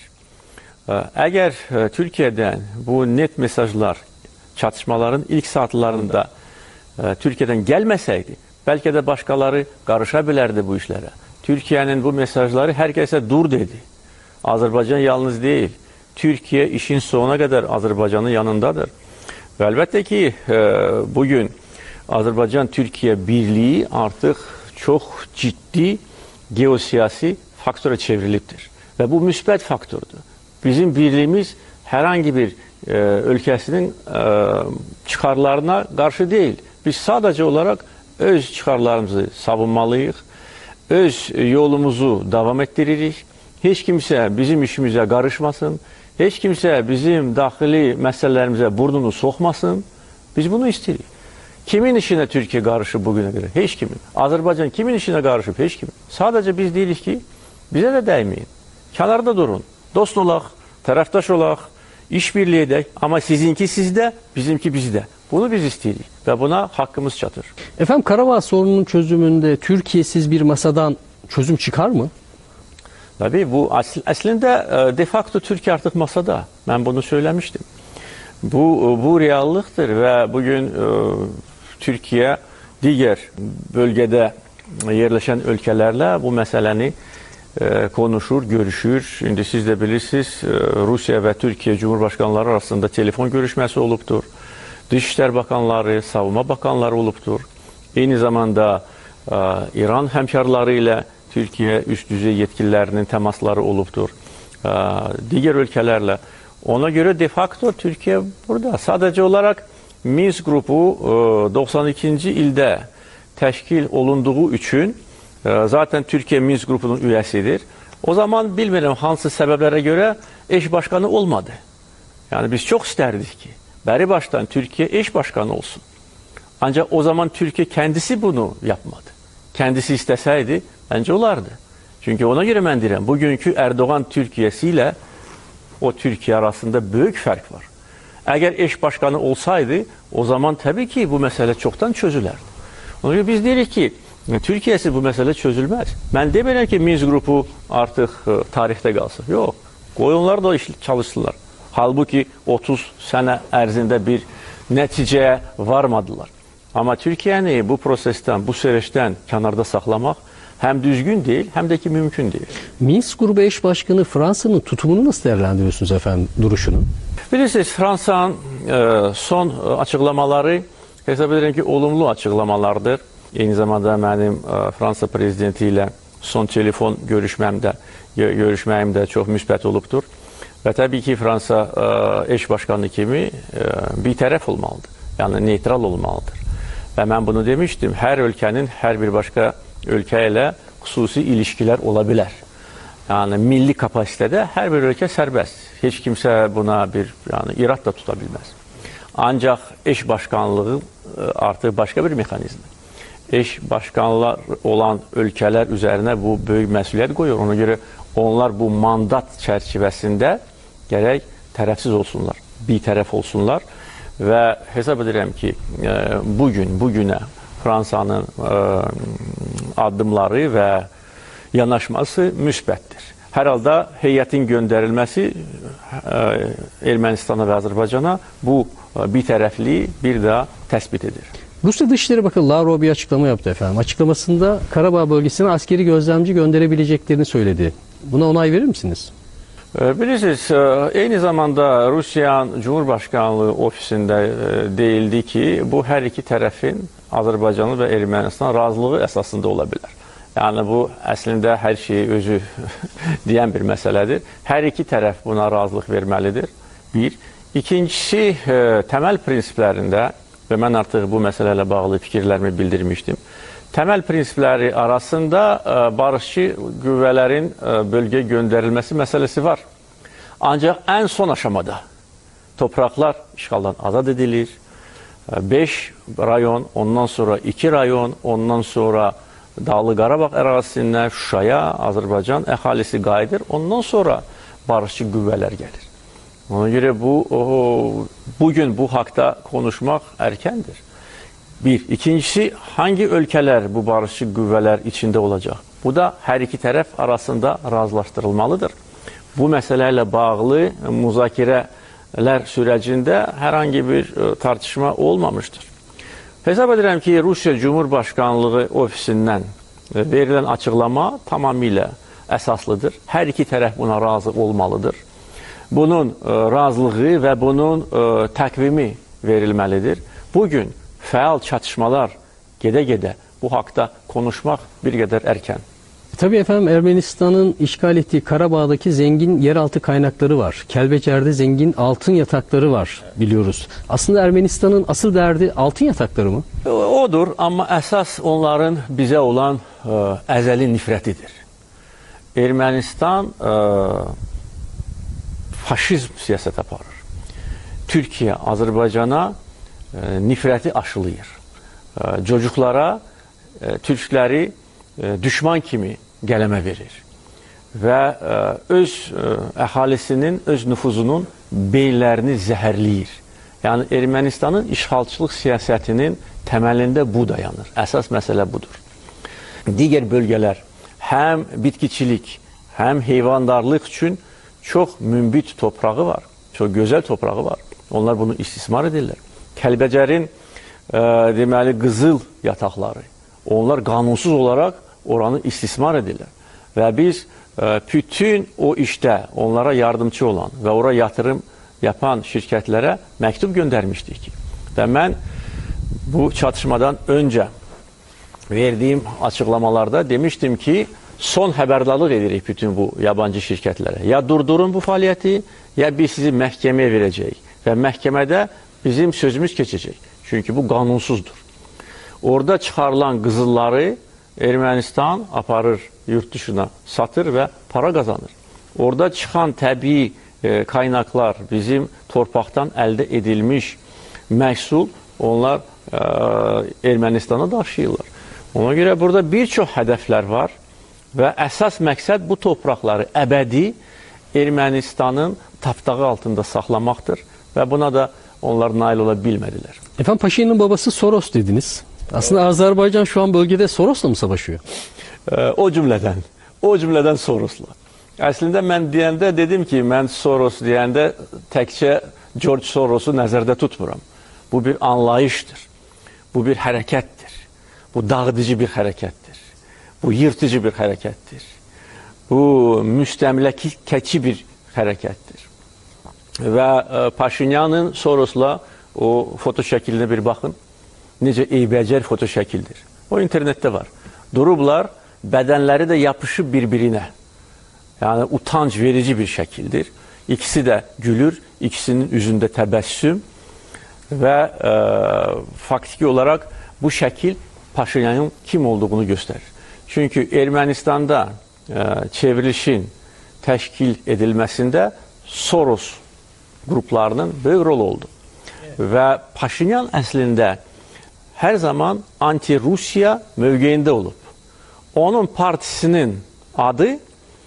[SPEAKER 2] Eğer Türkiye'den bu net mesajlar çatışmaların ilk saatlerinde Türkiye'den gelmeseydi belki de başkaları karışabilirdi bu işlere. Türkiye'nin bu mesajları herkese dur dedi. Azerbaycan yalnız değil. Türkiye işin sonuna kadar Azerbaycan'ın yanındadır. Ve elbette ki bugün Azerbaycan-Türkiye birliği artık çok ciddi geosiyasi faktöre çevriliptir. Ve bu müsbet faktördür. Bizim birliğimiz herhangi bir e, ülkesinin e, çıkarlarına karşı değil. Biz sadece olarak öz çıkarlarımızı savunmalıyız. Öz yolumuzu devam ettiririk. Hiç kimse bizim işimize karışmasın. Hiç kimse bizim dahili meselelerimize burnunu sokmasın. Biz bunu istiyoruz. Kimin işine Türkiye karışıp bugüne göre? Hiç kimin. Azerbaycan kimin işine karışıp? Hiç kimin. Sadece biz değiliz ki bize de değmeyin. Kenarda durun. Dost olaq, taraftaş olaq, işbirliği edək. Ama sizinki sizde, bizimki bizde. Bunu biz istiyoruz ve buna hakkımız çatır.
[SPEAKER 1] Efendim, Karabağ sorununun çözümünde Türkiye'siz bir masadan çözüm çıkar mı?
[SPEAKER 2] Tabii bu asl aslında de facto Türkiye artık masada. Ben bunu söylemiştim. Bu bu reallıktır ve bugün e, Türkiye diğer bölgede yerleşen ülkelerle bu meseleni e, konuşur, görüşür. Şimdi siz de bilirsiniz, e, Rusya ve Türkiye Cumhurbaşkanları arasında telefon görüşmesi oluptur. Dışişler Bakanları, Savunma Bakanları oluptur. Aynı zamanda e, İran hemkarlarıyla Türkiye üst düzey yetkililerinin temasları oluptur. E, diğer ülkelerle. Ona göre de facto Türkiye burada. Sadece olarak Minsk grubu doksan ikinci ilde təşkil olunduğu için zaten Türkiye Minsk grubunun üyesidir. O zaman bilmiyorum hansı sebeplere göre eş başkanı olmadı. Yani biz çok isterdik ki beri baştan Türkiye eş başkanı olsun. Ancak o zaman Türkiye kendisi bunu yapmadı. Kendisi isteseydi bence olardı. Çünkü ona göre ben direm bugünkü Erdoğan Türkiye'siyle o Türkiye arasında büyük fark var. Eğer eş başkanı olsaydı o zaman tabii ki bu mesele çoktan çözülerdi. Onun için biz dedik ki Türkiye'si bu mesele çözülmez. Ben demiyorum ki Minsk grubu artık e, tarihte kalsın. Yok. Onlar da çalıştılar. Halbuki otuz sene ərzində bir nəticəyə varmadılar. Ama Türkiye'ni bu prosesten, bu süreçten kenarda saklamak hem düzgün değil hem de ki mümkün değil.
[SPEAKER 1] Minsk grubu eş başkanı Fransa'nın tutumunu nasıl değerlendiriyorsunuz efendim, duruşunu?
[SPEAKER 2] Bilirsiniz Fransa'nın e, son açıklamaları hesab ederim ki olumlu açıklamalardır. Aynı zamanda benim e, Fransa prezidentiyle son telefon görüşmemde görüşməyimdə çok müsbət olubdur. Ve tabii ki Fransa e, eş başkanı kimi e, bir taraf olmalıdır. Yani neytral olmalıdır. Ve ben bunu demiştim. Her ülkenin her bir başka ülkeyle hususi ilişkiler olabilir. Yani milli kapasitede her bir ülke serbest. Hiç kimse buna bir yani irat da tutabilmez. Ancak eş başkanlığı artık başka bir mekanizma. Eş başkanlar olan ülkeler üzerine bu büyük mesuliyet koyuyor. Ona göre onlar bu mandat çerçevesinde gerek tarafsız olsunlar, bir taraf olsunlar ve hesap ederim ki bugün bugüne Fransa'nın adımları ve yanaşması müsbətdir. Herhalde heyetin gönderilmesi Ermenistan'a ve Azerbaycan'a bu bir taraflı bir daha tespit edir.
[SPEAKER 1] Rusya Dışişleri Bakanı Lavrov bir açıklama yaptı efendim. Açıklamasında Karabağ bölgesine askeri gözlemci gönderebileceklerini söyledi. Buna onay verir misiniz?
[SPEAKER 2] Bilirsiniz, aynı zamanda Rusya Cumhurbaşkanlığı ofisinde değildi ki bu her iki tarafın Azerbaycanlı ve Ermənistan razılığı esasında olabilir. Yani bu aslında her şeyi özü diyen bir meseledir. Her iki taraf buna razılıq vermelidir. Bir. İkincisi temel prensiplerinde ve ben artık bu meseleyle bağlı fikirlerimi bildirmiştim. Temel prensipleri arasında barışçı qüvvələrin bölge gönderilmesi meselesi var. Ancak en son aşamada topraklar işgaldan azad edilir. beş rayon, ondan sonra iki rayon, ondan sonra Dağlı Qarabağ ərazisindən Şuşaya Azərbaycan əhalisi qayıdır. Ondan sonra barışçı qüvvələr gəlir. Ona göre bu o, bugün bu hakta konuşmak erkendir. Bir. İkincisi, hangi ülkeler bu barışçı qüvvələr içinde olacak? Bu da her iki taraf arasında razılaştırılmalıdır. Bu meseleyle bağlı müzakirələr sürecinde herhangi bir tartışma olmamıştır. Hesab edirəm ki, Rusiya Cumhurbaşkanlığı ofisindən verilen açıklama tamamıyla əsaslıdır. Hər iki tərəf buna razı olmalıdır. Bunun e, razılığı ve bunun e, təqvimi verilməlidir. Bugün fəal çatışmalar gedə-gedə bu haqda konuşmaq bir qədər erken.
[SPEAKER 1] Tabii efendim, Ermenistan'ın işgal ettiği Karabağ'daki zengin yeraltı kaynakları var. Kelbecer'de zengin altın yatakları var, biliyoruz. Aslında Ermenistan'ın asıl derdi altın yatakları mı?
[SPEAKER 2] Odur, ama əsas onların bizə olan e, əzəli nifrətidir. Ermənistan e, faşizm siyasət aparır. Türkiye, Azərbaycana e, nifrəti aşılayır. E, çocuklara e, Türkləri e, düşman kimi qələmə verir. Və e, öz e, əhalisinin, öz nüfuzunun beylərini zəhərləyir. Yəni Ermənistanın işğalçılıq siyasətinin təməlində bu dayanır. Əsas məsələ budur. Digər bölgələr həm bitkiçilik, həm heyvandarlıq üçün çox münbit toprağı var. Çox gözəl toprağı var. Onlar bunu istismar edirlər. Kəlbəcərin e, deməli qızıl yataqları, onlar qanunsuz olaraq oranı istismar edirlər. Və biz e, bütün o işdə onlara yardımcı olan və ora yatırım yapan şirkətlərə məktub göndərmişdik. Və mən bu çatışmadan öncə verdiğim açıklamalarda demiştim ki, son haberdarlık edirik bütün bu yabancı şirketlere. Ya durdurun bu faaliyeti, ya biz sizi məhkəməyə verəcəyik. Və məhkəmədə bizim sözümüz keçəcək. Çünkü bu qanunsuzdur. Orada çıxarılan qızılları Ermənistan aparır, yurt dışına satır ve para kazanır. Orada çıxan təbii e, kaynaklar, bizim torpaqdan əldə edilmiş məhsul, onlar e, Ermənistana daşıyırlar. Ona görə burada bir çox hədəflər var və əsas məqsəd bu torpaqları əbədi Ermənistanın tapdağı altında saxlamaqdır və buna da onlar nail ola bilmədilər.
[SPEAKER 1] Efendim, Paşinyan'ın babası Soros dediniz. Aslında Azerbaycan şu an bölgede Soros'la mı savaşıyor?
[SPEAKER 2] Ee, o cümleden, o cümleden Soros'la. Əslində mən deyəndə dedim ki, mən Soros deyəndə təkcə George Soros'u nəzərdə tutmuram. Bu bir anlayışdır, bu bir hərəkətdir, bu dağıdıcı bir hərəkətdir, bu yırtıcı bir hərəkətdir, bu müstəmləkəçi bir hərəkətdir. Və e, Paşinyanın Soros'la o foto şəklinə bir baxın. Necə eybəcər foto şəkildir. O internetdə var. Durublar, bədənləri də yapışıb bir-birinə. Yəni utanc verici bir şəkildir. İkisi də gülür, ikisinin üzündə təbəssüm və e, faktiki olaraq bu şəkil Paşinyanın kim olduğunu göstərir. Çünki Ermənistanda e, çevrilişin təşkil edilməsində Soros qruplarının böyük rol oldu. Evet. Və Paşinyan əslində her zaman anti-Rusya mövqeyində olub. Onun partisinin adı e,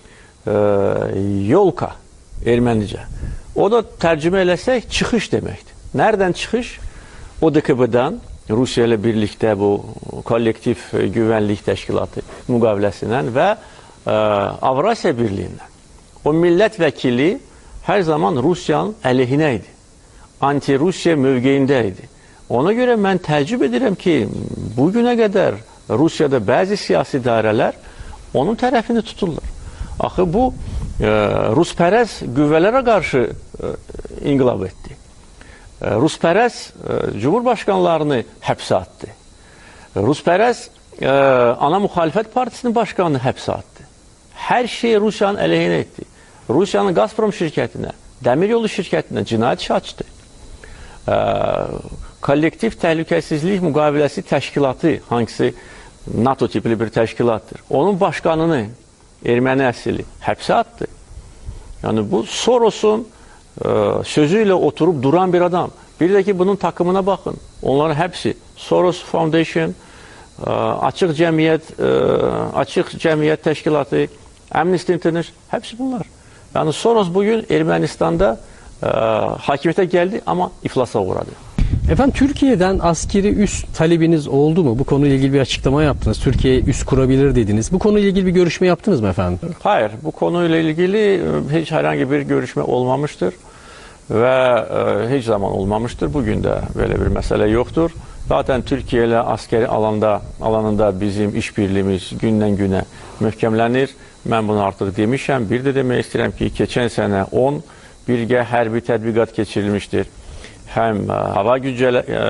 [SPEAKER 2] Yolka, Ermənicə. O da tərcümə eləsək çıxış deməkdir. Nereden çıxış? O D K B-dan, Rusya ile birlikte bu kollektif güvenlik təşkilatı müqaviləsindən və e, Avrasiya Birliyindən. O milletvəkili her zaman Rusya'nın əleyhinə idi. Anti-Rusya mövqeyində idi. Ona göre mən təəccüb edirəm ki, bugüne kadar Rusya'da bazı siyasi idarələr onun tərəfini tuturlar. Axı bu e, Ruspərəz qüvvələrə qarşı e, inqilab etdi. E, Ruspərəz e, Cumhurbaşkanlarını həbsə atdı. Ruspərəz e, ana müxalifət partisinin başkanını həbsə atdı. Hər şey Rusiyanın əleyhinə etdi. Rusiyanın Gazprom şirkətinə, Demiryolu şirkətinə cinayət işi açdı. E, Kollektiv Təhlükəsizlik Müqaviləsi Təşkilatı, hangisi NATO tipli bir təşkilatdır, onun başkanını erməni əsili həbsə atdı. Yani bu Soros'un e, sözüyle oturup duran bir adam. Bir de ki bunun takımına bakın. Onların hepsi Soros Foundation, e, Açıq Cəmiyyət, e, Açıq Cəmiyyət Təşkilatı, Amnesty International, hepsi bunlar. Yani Soros bugün Ermənistan'da e, hakimiyete geldi ama iflasa uğradı.
[SPEAKER 1] Efendim Türkiye'den askeri üs talebiniz oldu mu? Bu konuyla ilgili bir açıklama yaptınız. Türkiye üs kurabilir dediniz. Bu konuyla ilgili bir görüşme yaptınız mı efendim?
[SPEAKER 2] Hayır, bu konuyla ilgili hiç herhangi bir görüşme olmamıştır ve hiç zaman olmamıştır. Bugün de böyle bir mesele yoktur. Zaten Türkiye ile askeri alanda alanında bizim işbirliğimiz gündən günə möhkəmlənir. Mən bunu artıq demişəm. Bir də demək istəyirəm ki, keçən sənə on birgə hərbi tədbiqat keçirilmişdir. Həm hava gücü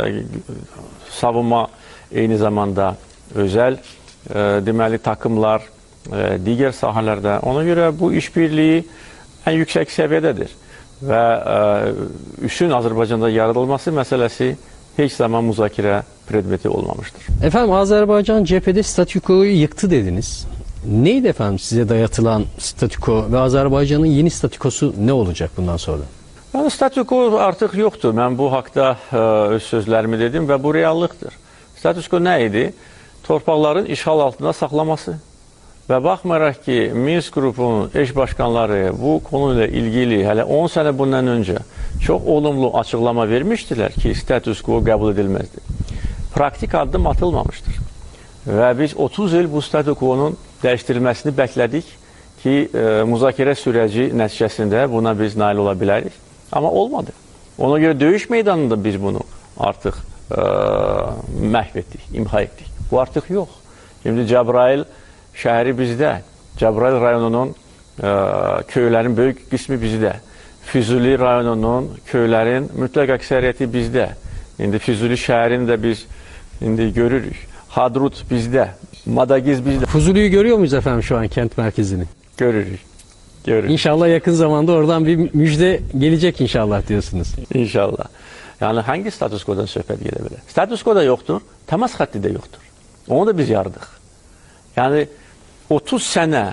[SPEAKER 2] savunma, eyni zamanda özəl deməli takımlar, digər sahələrdə. Ona görə bu işbirliği ən yüksək səviyyədədir və üsün Azərbaycanda yaradılması məsələsi hiç zaman müzakere predmeti olmamıştır.
[SPEAKER 1] Efendim Azerbaycan cephede statükoyu yıktı dediniz. Neydi efendim size dayatılan statüko ve Azerbaycan'ın yeni statükosu ne olacak bundan sonra?
[SPEAKER 2] Yani statüko artık yoktu. Ben bu hakta öz sözlerimi dedim ve bu reallıktır. Statüko neydi? Torpaqların işğal altında saxlaması. Və baxmayaraq ki, Minsk qrupunun eş başkanları bu konuyla ilgili hələ on sene bundan önce çok olumlu açıklama vermiştiler ki status quo qəbul edilmezdi. Praktik addım atılmamıştır. Ve biz otuz il bu status quo'nun dəyişdirilməsini bekledik ki e, müzakirə süreci nəticəsində buna biz nail ola bilərik. Ama olmadı. Ona göre döyüş meydanında biz bunu artık e, məhv etdik, imha etdik. Bu artık yok. Şimdi Cəbrayıl şəhəri bizdə. Cəbrayıl rayonunun e, köylərin böyük qismi bizdə. Füzuli rayonunun köylərin mütləq əksəriyyəti bizdə. İndi Füzuli şəhərini də biz indi görürük. Hadrut bizdə. Madagiz bizdə.
[SPEAKER 1] Fuzuli'yi görüyor muyuz efendim şu an kent merkezini?
[SPEAKER 2] Görürük. Görürük.
[SPEAKER 1] İnşallah yakın zamanda oradan bir müjde gelecek inşallah diyorsunuz.
[SPEAKER 2] İnşallah. Yani hangi status quo'dan söhbət gedə bilər? Status quo da yoxdur, təmas xətti də yoxdur. Onu da biz yardıq. Yani otuz sene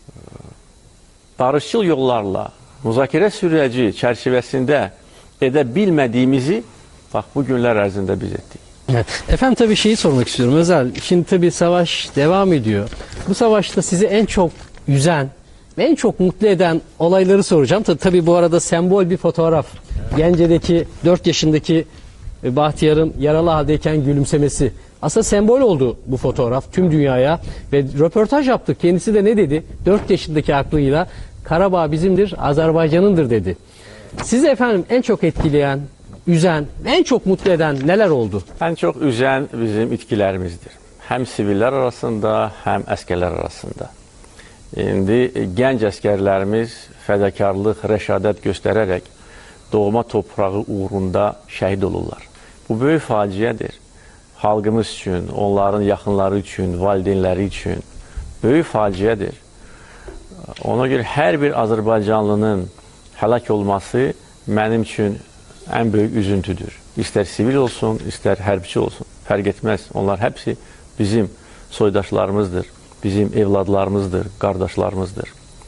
[SPEAKER 2] barışçıl yollarla müzakirə süreci çerçevesinde edebilmediğimizi bak bu günler ərzində biz ettik.
[SPEAKER 1] Evet. Efendim tabii şeyi sormak istiyorum Özel. Şimdi tabii savaş devam ediyor. Bu savaşta sizi en çok üzen ve en çok mutlu eden olayları soracağım. Tabii, tabii bu arada sembol bir fotoğraf. Gence'deki dört yaşındaki Bahtiyar'ın yaralı haldeyken gülümsemesi. Aslında sembol oldu bu fotoğraf tüm dünyaya ve röportaj yaptık. Kendisi de ne dedi? dört yaşındaki aklıyla Karabağ bizimdir, Azerbaycan'ındır dedi. Sizi efendim en çok etkileyen, üzen, en çok mutlu eden neler oldu?
[SPEAKER 2] En çok üzen bizim itkilerimizdir. Hem siviller arasında hem askerler arasında. İndi genç askerlerimiz fədakarlıq, rəşadət göstərərək doğma toprağı uğrunda şəhid olurlar. Bu böyük faciədir. Halkımız üçün, onların yaxınları üçün, valideynləri üçün böyük faciədir. Ona görə hər bir Azərbaycanlının həlak olması mənim üçün ən böyük üzüntüdür. İstər sivil olsun, istər hərbçi olsun, fərq etməz. Onlar hepsi bizim soydaşlarımızdır, bizim evladlarımızdır, qardaşlarımızdır.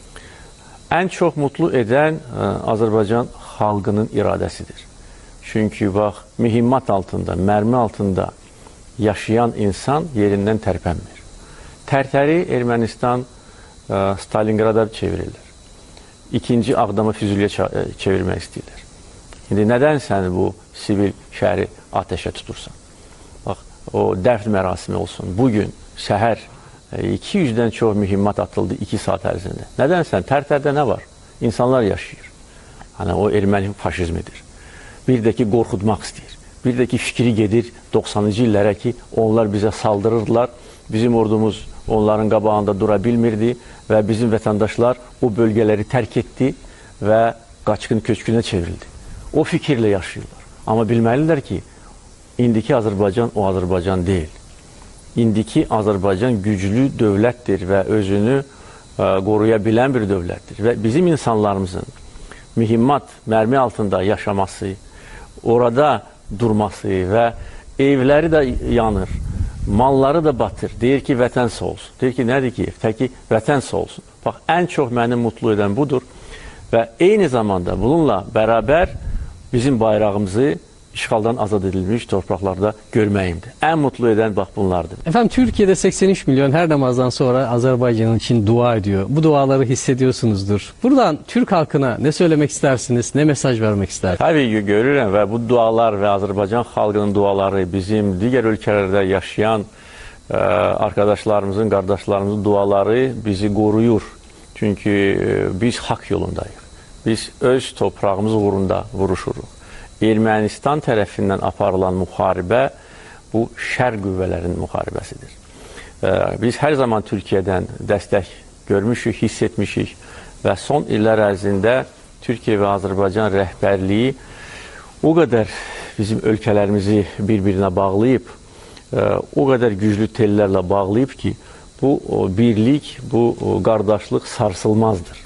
[SPEAKER 2] Ən çox mutlu edən Azərbaycan xalqının iradəsidir. Çünki bax, mühimmat altında, mərmi altında yaşayan insan yerindən tərpənmir. Tərtəri Ermənistan Stalingrada çevrilir. İkinci Ağdamı Füzuliyə çevirmək istəyirlər. İndi nədən sən bu sivil şəhəri ateşə tutursan? Bax, o dəfn mərasimi olsun. Bugün səhər iki yüzdən çox mühimmat atıldı iki saat ərzində. Nədən sən? Tərtərdə nə var? İnsanlar yaşayır. Hani o erməni faşizmidir. Bir də ki, qorxutmaq istəyir. Bir də ki, fikri gedir doxsanıncı illərə ki, onlar bizə saldırırdılar. Bizim ordumuz onların qabağında dura bilmirdi və bizim vətəndaşlar o bölgələri tərk etdi və qaçqın köçkünə çevrildi. O fikirlə yaşayırlar. Amma bilməlidirlər ki, indiki Azərbaycan o Azərbaycan deyil. İndiki Azərbaycan güclü dövlətdir və özünü ə, qoruya bilən bir dövlətdir. Və bizim insanlarımızın mühimmat, mərmi altında yaşaması, orada durması və evləri də yanır, malları da batır. Deyir ki, vətən sağ olsun. Deyir ki, nədir ki, təki vətən sağ olsun. Bax, ən çox məni mutlu edən budur və eyni zamanda bununla bərabər bizim bayrağımızı işğaldan azad edilmiş torpaqlarda görməyimdir. Ən mutlu edən bax bunlardır.
[SPEAKER 1] Efendim Türkiye'de seksen üç milyon her namazdan sonra Azerbaycan için dua ediyor. Bu duaları hissediyorsunuzdur. Buradan Türk halkına ne söylemek istersiniz, ne mesaj vermek istersiniz?
[SPEAKER 2] Tabii ki görürəm və bu dualar və Azərbaycan xalqının duaları bizim digər ölkələrdə yaşayan ə, arkadaşlarımızın, qardaşlarımızın duaları bizi qoruyur. Çünki ə, biz haqq yolundayıq. Biz öz torpağımız uğrunda vuruşuruq. Ermənistan tərəfindən aparılan müharibə bu şər qüvvələrinin müharibəsidir. Biz hər zaman Türkiyədən dəstək görmüşük, hiss etmişik və son illər ərzində Türkiyə və Azərbaycan rəhbərliyi o qədər bizim ölkələrimizi bir-birinə bağlayıb, o qədər güclü tellərlə bağlayıb ki, bu birlik, bu qardaşlıq sarsılmazdır.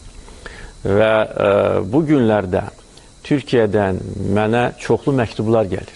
[SPEAKER 2] Və bu günlərdə Türkiyədən mənə çoxlu məktublar gəlir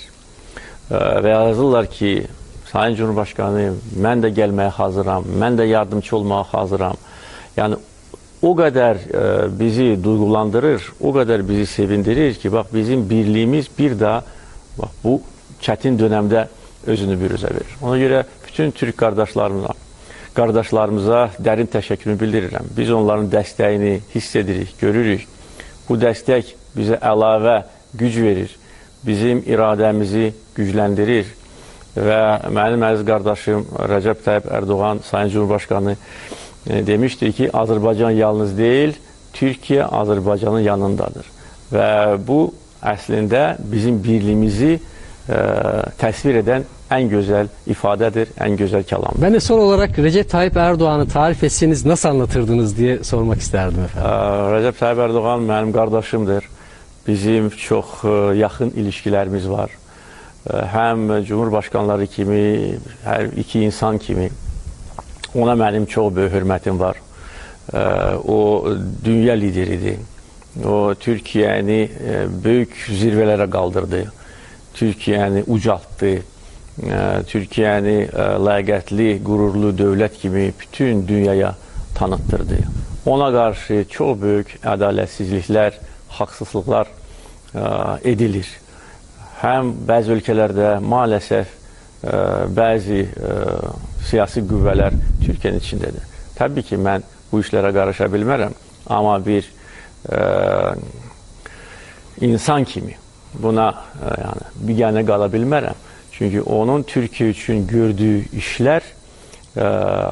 [SPEAKER 2] və yazırlar ki, Sayın Cumhurbaşkanı, mən də gəlməyə hazıram, mən də yardımcı olmağa hazıram. Yəni, o qədər bizi duyğulandırır, o qədər bizi sevindirir ki, bax, bizim birliyimiz bir daha bax, bu çətin dönəmdə özünü bürüzə verir. Ona görə bütün Türk qardaşlarımıza, qardaşlarımıza dərin təşəkkürümü bildirirəm. Biz onların dəstəyini hiss edirik, görürük. Bu dəstək bizə əlavə güc verir, bizim iradəmizi gücləndirir və mənim əziz qardaşım Rəcəb Tayyip Erdoğan, Sayın Cumhurbaşkanı e, demişdir ki, Azərbaycan yalnız deyil, Türkiyə Azərbaycanın yanındadır. Və bu əslində bizim birliyimizi e, təsvir edən en güzel ifadedir, en güzel kelam.
[SPEAKER 1] Ben de son olarak Recep Tayyip Erdoğan'ı tarif etseniz nasıl anlatırdınız diye sormak isterdim efendim.
[SPEAKER 2] Ee, Recep Tayyip Erdoğan benim kardeşimdir. Bizim çok e, yakın ilişkilerimiz var. E, hem Cumhurbaşkanları kimi, her iki insan kimi. Ona benim çok büyük hürmetim var. E, o dünya lideridir. O Türkiye'ni e, büyük zirvelere kaldırdı. Türkiye'ni ucalttı. Türkiyəni ləyaqətli, qürurlu dövlət kimi bütün dünyaya tanıtdırdı. Ona qarşı çox böyük ədalətsizliklər, haqsızlıqlar edilir. Həm bəzi ölkələrdə maalesef bəzi siyasi qüvvələr Türkiyənin içindədir. Təbii ki, mən bu işlərə qarışa bilmərəm, amma bir insan kimi buna yəni, biganə qala bilmərəm. Çünkü onun Türkiye için gördüğü işler e,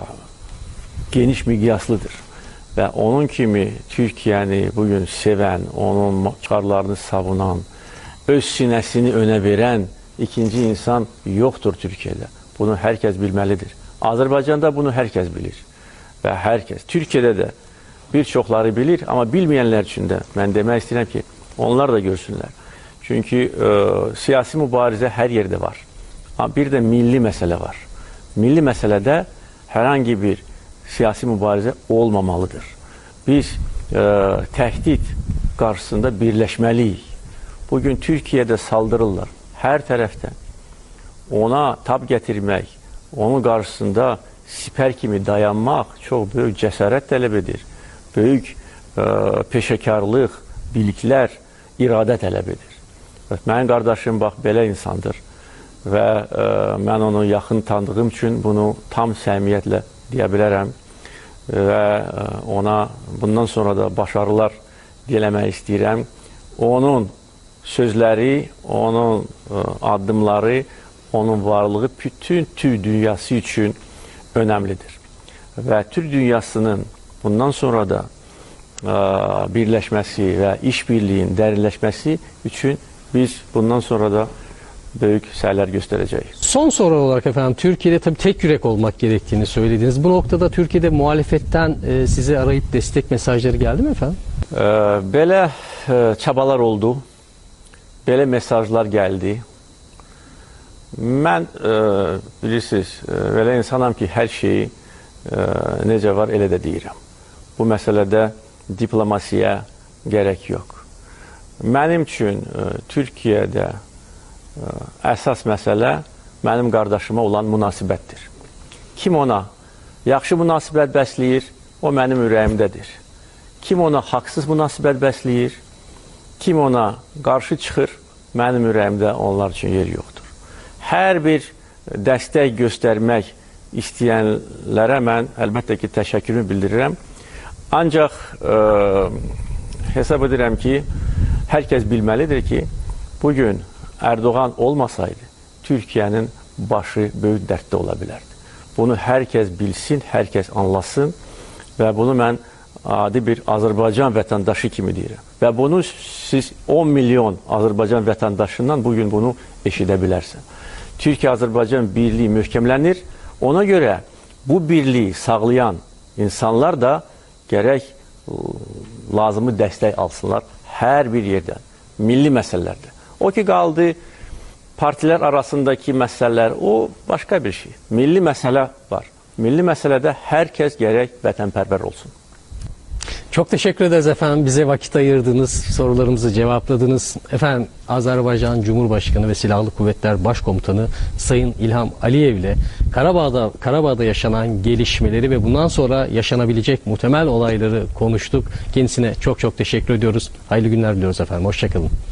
[SPEAKER 2] geniş miqyaslıdır. Ve onun kimi Türkiye'ni bugün seven, onun çıkarlarını savunan, öz sinəsini öne veren ikinci insan yoktur Türkiye'de. Bunu herkes bilmelidir. Azerbaycan'da bunu herkes bilir. Ve herkes, Türkiye'de de birçokları bilir ama bilmeyenler için de ben demek istedim ki onlar da görsünler. Çünkü e, siyasi mübarize her yerde var. Ama bir de milli mesele var. Milli meselede herhangi bir siyasi mübarize olmamalıdır. Biz e, tehdit karşısında birleşmeliyiz. Bugün Türkiye'de saldırırlar. Her taraftan. Ona tab getirmek, onun karşısında siper kimi dayanmak çok büyük cesaret tələb edir. Büyük e, peşekarlıq, biliklər, iradə tələb edir. Mənim qardaşım bax belə insandır. Və e, mən onu yaxın tanıdığım üçün bunu tam səmiyyətlə deyə bilərəm və e, ona bundan sonra da başarılar diləmək istəyirəm. Onun sözləri, onun e, addımları, onun varlığı bütün Türk dünyası üçün önəmlidir. Və Türk dünyasının bundan sonra da e, birləşməsi və işbirliyin dərinləşməsi üçün biz bundan sonra da büyük səylər göstereceğiz.
[SPEAKER 1] Son soru olarak efendim Türkiye'de tabii tek yürek olmak gerektiğini söylediniz. Bu noktada Türkiye'de muhalefetten e, sizi arayıp destek mesajları geldi mi efendim?
[SPEAKER 2] E, belə e, çabalar oldu. Belə mesajlar geldi. Mən e, bilirsiniz, e, belə insanam ki hər şeyi e, necə var elə də deyirəm. Bu məsələdə diplomasiya gerek yok. Mənim üçün e, Türkiyədə əsas məsələ mənim qardaşıma olan münasibətdir. Kim ona yaxşı münasibət bəsləyir, o mənim ürəyimdədir. Kim ona haqsız münasibət bəsləyir, kim ona qarşı çıxır, mənim ürəyimdə onlar üçün yer yoxdur. Hər bir dəstək göstərmək istəyənlərə mən əlbəttə ki, təşəkkürümü bildirirəm. Ancaq e, hesab edirəm ki, hər kəs bilməlidir ki, bugün Erdoğan olmasaydı, Türkiyənin başı böyük dərddə ola bilərdi. Bunu hər kəs bilsin, hər kəs anlasın və bunu mən adi bir Azərbaycan vətəndaşı kimi deyirəm. Və bunu siz on milyon Azərbaycan vətəndaşından bugün bunu eşidə bilərsən. Türkiyə-Azərbaycan birliyi möhkəmlənir. Ona görə bu birliyi sağlayan insanlar da gərək lazımı dəstək alsınlar hər bir yerdən, milli məsələlərdə. O ki qaldı, partilər arasındakı məsələlər, o başqa bir şey. Milli məsələ var. Milli məsələdə hər kəs gərək vətənpərvər olsun.
[SPEAKER 1] Çok teşekkür ederiz efendim. Bize vakit ayırdınız, sorularımızı cevapladınız. Efendim Azerbaycan Cumhurbaşkanı ve Silahlı Kuvvetler Başkomutanı Sayın İlham Aliyev ile Karabağ'da, Karabağ'da yaşanan gelişmeleri ve bundan sonra yaşanabilecek muhtemel olayları konuştuk. Kendisine çok çok teşekkür ediyoruz. Hayırlı günler diliyoruz efendim. Hoşçakalın.